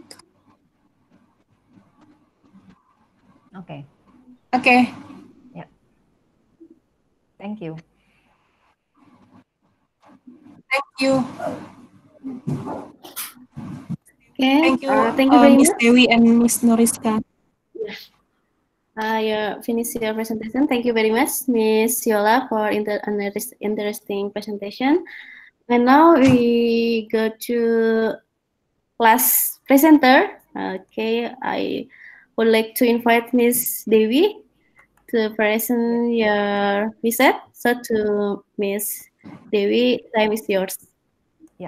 Oke. Oke. Okay. Yeah. Thank you. Thank you. Okay. Thank you, Uh, thank you uh, very Miss much. Dewi and Miss Noriska. Yeah. Uh, you finished your presentation. Thank you very much, Miss Yola, for inter interesting presentation. And now we go to class presenter. Okay, I would like to invite Miss Dewi to present your research. So to Miss Dewi, time is yours. Yeah.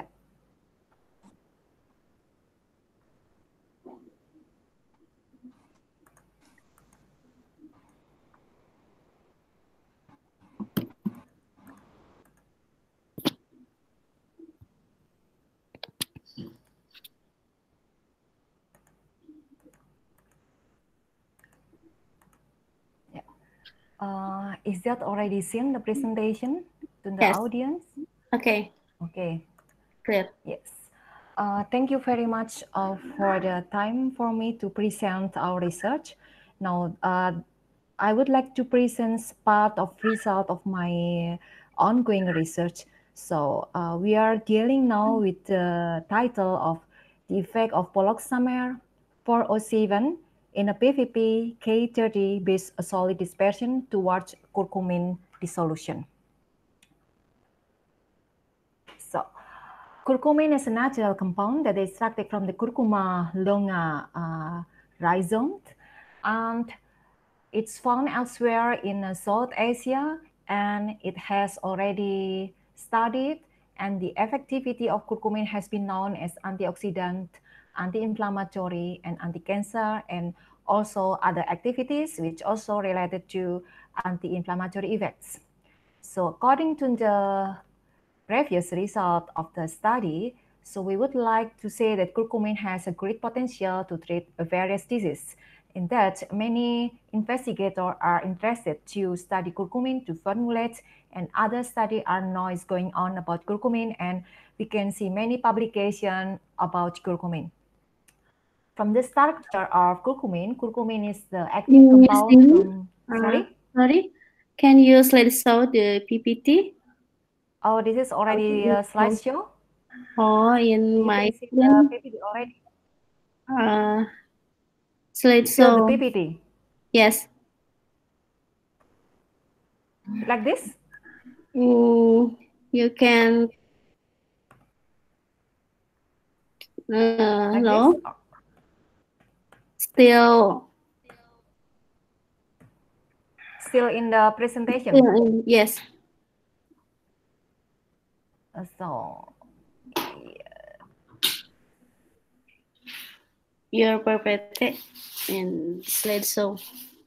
Uh, is that already seen the presentation to the Yes. audience? Okay. Okay. Clear. Yes. Uh, thank you very much uh, for the time for me to present our research. Now, uh, I would like to present part of result of my ongoing research. So uh, we are dealing now with the title of the effect of poloxamer four oh seven in a P V P K thirty based solid dispersion towards curcumin dissolution. So curcumin is a natural compound that is extracted from the Curcuma longa uh, rhizome, and it's found elsewhere in uh, South Asia, and it has already studied, and the effectivity of curcumin has been known as antioxidant, anti-inflammatory, and anti-cancer, and also other activities which also related to anti-inflammatory effects. So according to the previous result of the study, so we would like to say that curcumin has a great potential to treat various diseases. In that, many investigators are interested to study curcumin to formulate, and other studies are now is going on about curcumin, and we can see many publications about curcumin. From the structure of curcumin, curcumin is the active Yes, compound from, uh, sorry? Sorry, can you slide show the P P T? Oh, this is already a slideshow? Oh, in You my can see the P P T already? uh, slide Still the show. P P T? Yes. Like this? Mm, you can. Uh, Like no. this? Still. Still in the presentation? Still in, yes. Uh, so, Your perfect in slideshow.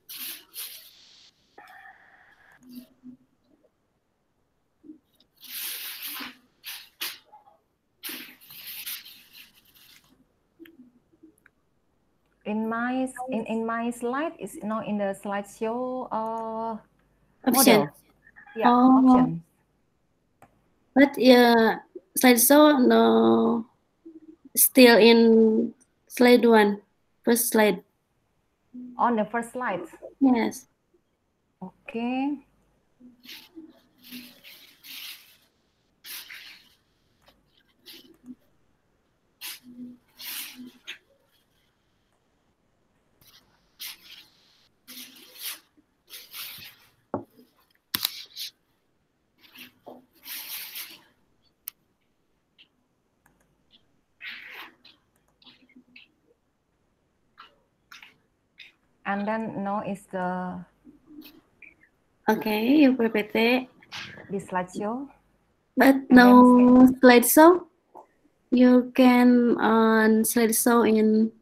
in my in, in my slide is now in the slideshow uh, Option. model. Yeah, Oh. option. But yeah, slideshow no, still in slide one, first slide. On the first slide. Yes. Okay. And then now is the Okay, you P P T. the slideshow. But and no slideshow. You can on slideshow in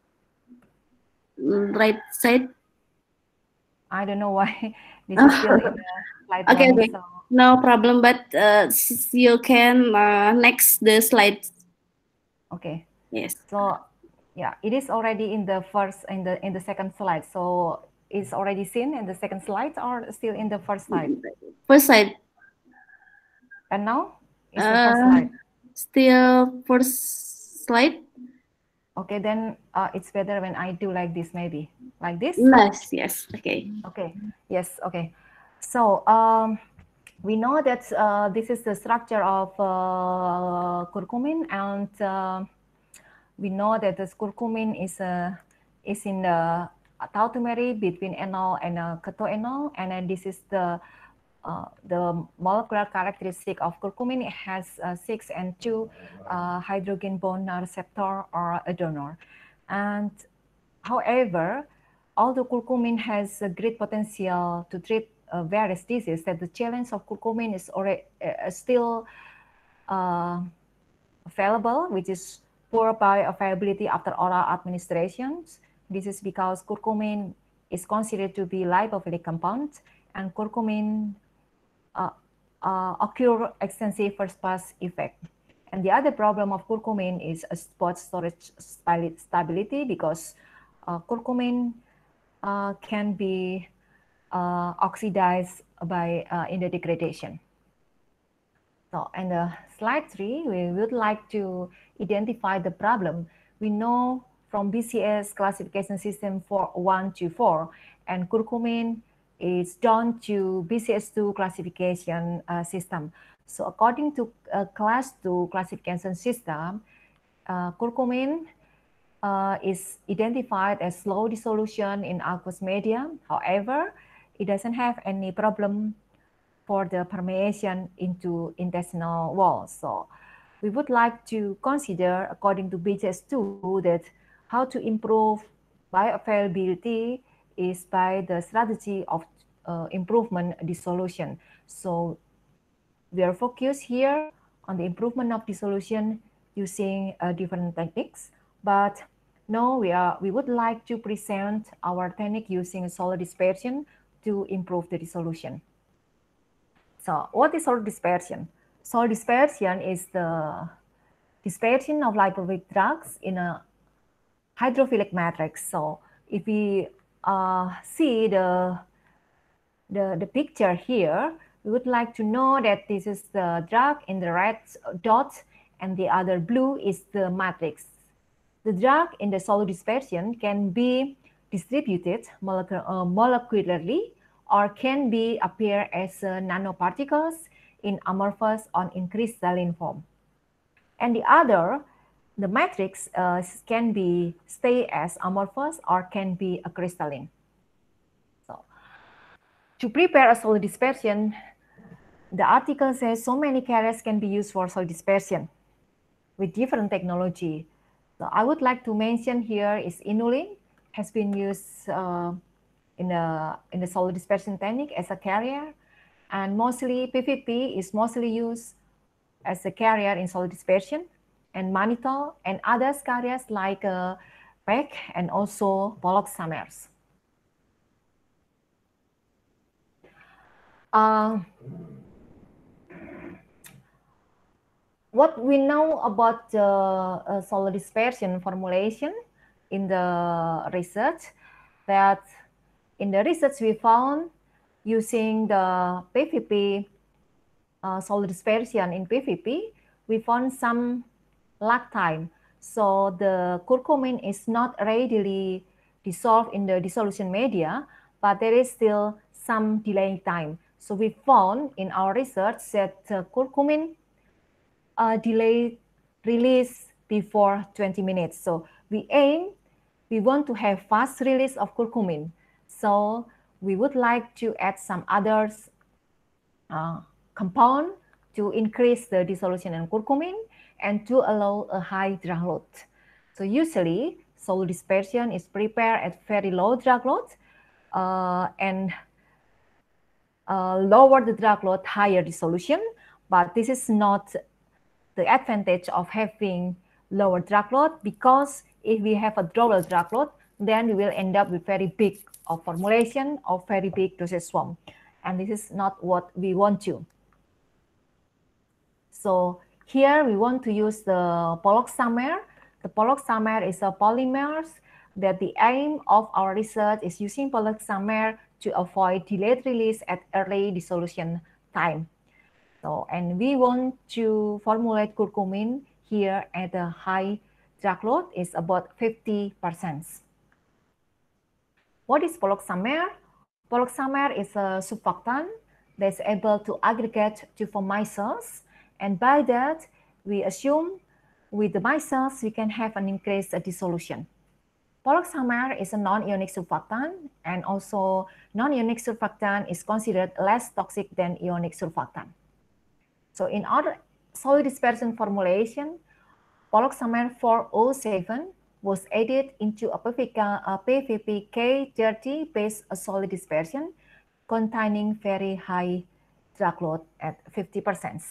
right side. I don't know why this is still in the slide Okay, one. okay. So. No problem. But uh, you can uh, next the slide. Okay. Yes. So yeah, it is already in the first in the in the second slide. So it's already seen in the second slide or still in the first slide? First slide. And now it's uh, the first slide. Still first slide. Okay, then uh, it's better when I do like this, maybe like this. Yes, yes. Okay. Okay. Yes. Okay. So um, we know that uh, this is the structure of uh, curcumin, and uh, we know that this curcumin is uh, is in the tautomere between enol and uh, ketoenol, and then this is the uh, the molecular characteristic of curcumin. It has uh, six and two uh, hydrogen bond receptor or a donor, and however, although curcumin has a great potential to treat uh, various diseases, that the challenge of curcumin is already uh, still uh, available, which is poor bioavailability after oral administrations. This is because curcumin is considered to be lipophilic compound, and curcumin uh, uh, occur extensive first pass effect. And the other problem of curcumin is a spot storage stability, because uh, curcumin uh, can be uh, oxidized by uh, in the degradation. So, in the slide three, we would like to identify the problem. We know from B C S classification system for one to four, and curcumin is done to B C S two classification uh, system. So according to uh, class two classification system, uh, curcumin uh, is identified as low dissolution in aqueous media. However, it doesn't have any problem for the permeation into intestinal walls. So we would like to consider, according to B C S two, that how to improve bioavailability is by the strategy of uh, improvement dissolution. So we are focused here on the improvement of dissolution using uh, different techniques, but now we are we would like to present our technique using solid dispersion to improve the dissolution. So what is solid dispersion? Solid dispersion is the dispersion of lipophilic drugs in a hydrophilic matrix. So if we uh, see the, the, the picture here, we would like to know that this is the drug in the red dot and the other blue is the matrix. The drug in the solid dispersion can be distributed molecular, uh, molecularly or can be appear as uh, nanoparticles in amorphous or in crystalline form. And the other, the matrix uh, can be stay as amorphous or can be a crystalline. So, to prepare a solid dispersion, the article says so many carriers can be used for solid dispersion with different technology. So I would like to mention here is inulin has been used uh, in the in the solid dispersion technique as a carrier, and mostly P V P is mostly used as a carrier in solid dispersion, and mannitol and other carriers like uh, P E C and also poloxamers. Uh, what we know about the uh, solid dispersion formulation in the research, that in the research we found using the P V P uh, solid dispersion in P V P, we found some lag time. So the curcumin is not readily dissolved in the dissolution media, but there is still some delaying time. So we found in our research that uh, curcumin uh, delay release before twenty minutes. So we aim, we want to have fast release of curcumin. So we would like to add some others uh, compound to increase the dissolution in curcumin and to allow a high drug load. So usually solid dispersion is prepared at very low drug load uh, and uh, lower the drug load, higher dissolution, but this is not the advantage of having lower drug load, because if we have a lower drug load, then we will end up with very big of formulation of very big dosage form. And this is not what we want to. So here we want to use the poloxamer. The poloxamer is a polymer that the aim of our research is using poloxamer to avoid delayed release at early dissolution time. So, and we want to formulate curcumin here at a high drug load is about fifty percent. What is poloxamer? Poloxamer is a surfactant that's able to aggregate to form micelles, and by that we assume with the micelles we can have an increased dissolution. Poloxamer is a non-ionic surfactant, and also non-ionic surfactant is considered less toxic than ionic surfactant. So in our solid dispersion formulation, poloxamer four oh seven was added into a P V P K thirty based solid dispersion containing very high drug load at fifty percent.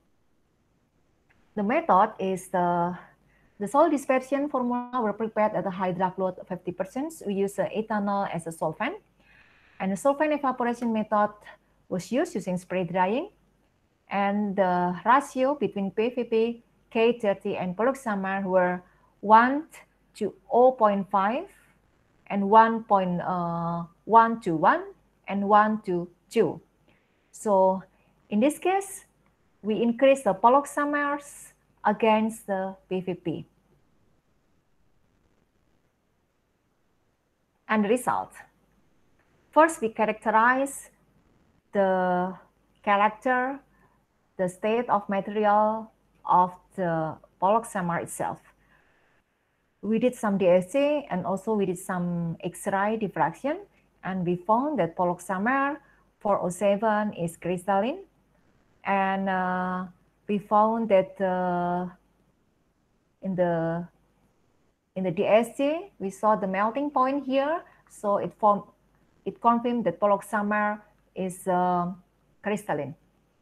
The method is the, the solid dispersion formula were prepared at a high drug load of fifty percent. We use uh, ethanol as a solvent, and the solvent evaporation method was used using spray drying. And the ratio between P V P K thirty and poloxamer were one to zero point five and one point one to one and one to two. So in this case, we increase the poloxamers against the P V P. and the result. First, we characterize the character, the state of material of the poloxamer itself. We did some D S C and also we did some X-ray diffraction, and we found that poloxamer four oh seven is crystalline, and uh, we found that uh, in the in the D S C we saw the melting point here, so it formed it confirmed that poloxamer is uh, crystalline.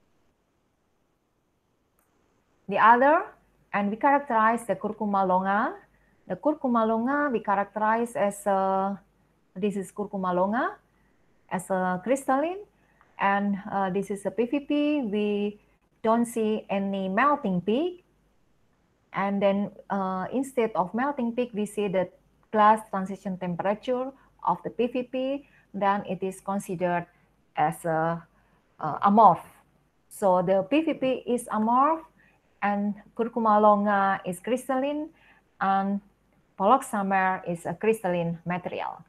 The other, and we characterize the curcuma longa. The curcuma longa we characterize as a, this is curcuma longa as a crystalline, and uh, this is a P V P. We don't see any melting peak, and then uh, instead of melting peak, we see the glass transition temperature of the P V P. Then it is considered as a uh, amorph. So the P V P is amorph, and curcuma longa is crystalline, and poloxamer is a crystalline material.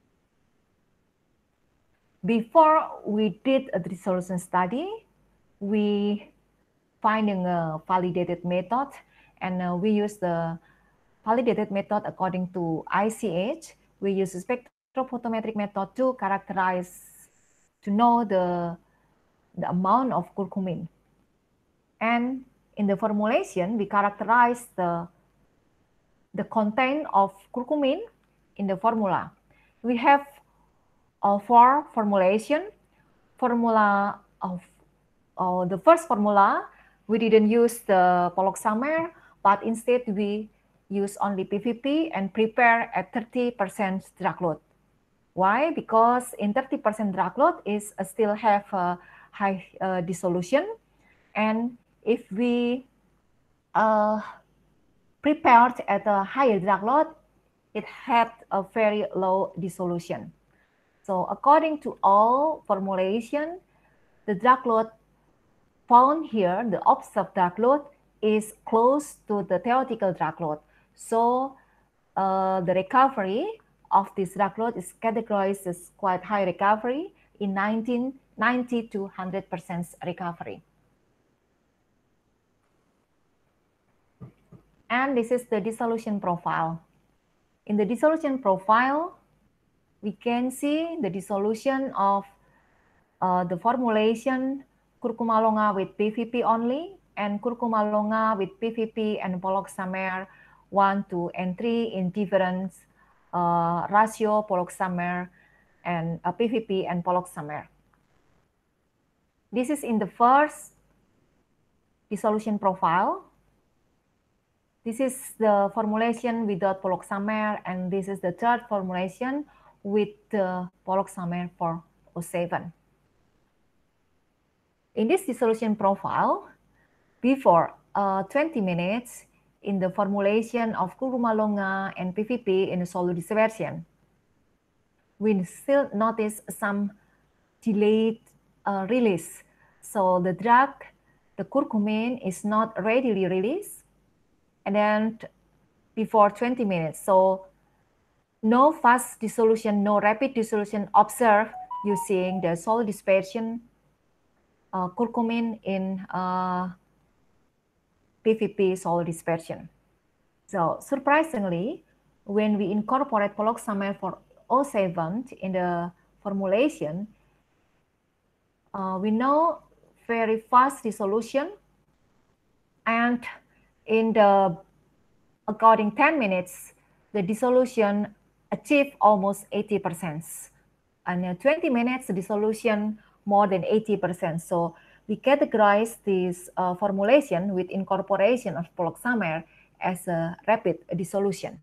Before we did a dissolution study, we finding a validated method, and uh, we use the validated method according to I C H. We use a spectrophotometric method to characterize, to know the, the amount of curcumin. And in the formulation, we characterize the, the content of curcumin in the formula. We have uh, four formulation. Formula of uh, the first formula, we didn't use the poloxamer, but instead we use only P V P and prepare at thirty percent drug load. Why? Because in thirty percent drug load is uh, still have a high uh, dissolution, and if we uh, prepared at a higher drug load, it had a very low dissolution. So according to all formulation, the drug load found here, the observed drug load is close to the theoretical drug load. So uh, the recovery of this drug load is categorized as quite high recovery in nineteen, ninety to one hundred percent recovery. And this is the dissolution profile. In the dissolution profile, we can see the dissolution of uh, the formulation curcuma longa with P V P only, and curcuma longa with P V P and poloxamer one, two, and three in different uh, ratio, poloxamer and uh, P V P and poloxamer. This is in the first dissolution profile. This is the formulation without poloxamer, and this is the third formulation with the poloxamer four oh seven. In this dissolution profile, before uh, twenty minutes in the formulation of curcuma longa and P V P in the solute dispersion, we still notice some delayed uh, release. So the drug, the curcumin, is not readily released, and then before twenty minutes. So no fast dissolution, no rapid dissolution observed using the solute dispersion uh, curcumin in uh, P V P solute dispersion. So surprisingly, when we incorporate poloxamer four oh seven in the formulation, uh, we know very fast dissolution, and in the according ten minutes, the dissolution achieved almost eighty percent. And in twenty minutes, the dissolution more than eighty percent. So we categorize this uh, formulation with incorporation of poloxamer as a rapid dissolution.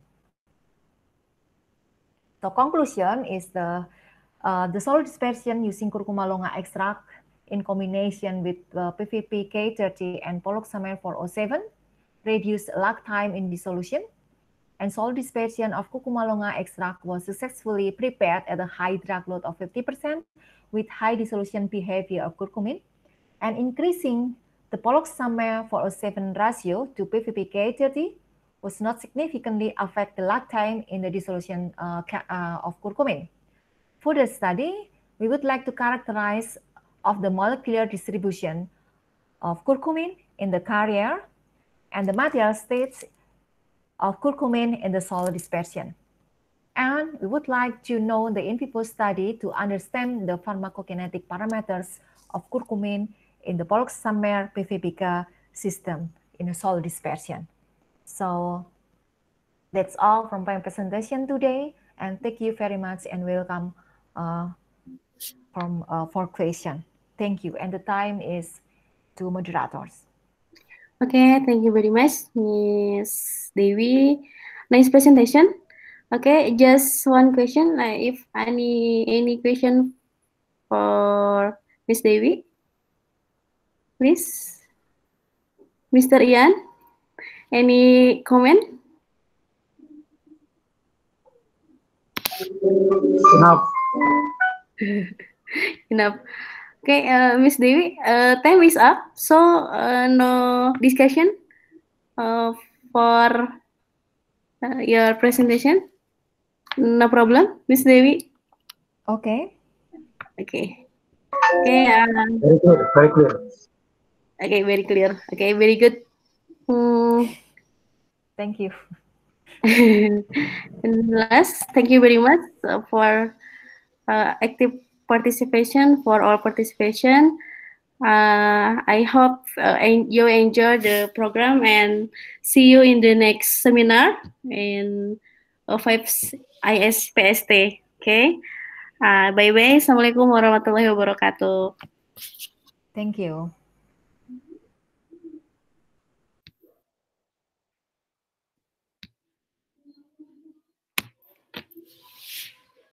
So conclusion is the, uh, the solute dispersion using curcuma longa extract in combination with uh, P V P K thirty and poloxamer four oh seven reduced lag time in dissolution, and solute dispersion of curcuma longa extract was successfully prepared at a high drug load of fifty percent with high dissolution behavior of curcumin, and increasing the poloxamer four oh seven ratio to P V P K thirty was not significantly affect the lag time in the dissolution uh, uh, of curcumin. For the study, we would like to characterize of the molecular distribution of curcumin in the carrier and the material states of curcumin in the solid dispersion. And we would like to know the in vivo study to understand the pharmacokinetic parameters of curcumin in the Bolk-Sammer P V B K system in a solid dispersion. So that's all from my presentation today, and thank you very much and welcome uh, from uh, for question. Thank you, and the time is to moderators. Okay, thank you very much, Miss Dewi. Nice presentation. Okay, just one question. Uh, if any any question for Miss Dewi, please, Mister Ian, any comment? Enough. Enough. Okay, uh, Miss Dewi, uh, time is up, so uh, no discussion uh, for uh, your presentation. No problem, Miss Dewi. Okay. Okay. Okay. Um, very clear. Very clear. Okay, very clear. Okay, very good. Hmm. Thank you. And last, thank you very much uh, for uh, active participation, for all participation. Uh, I hope uh, you enjoy the program and see you in the next seminar in O five I S P S T. Okay. Uh, bye bye. Assalamualaikum warahmatullahi wabarakatuh. Thank you.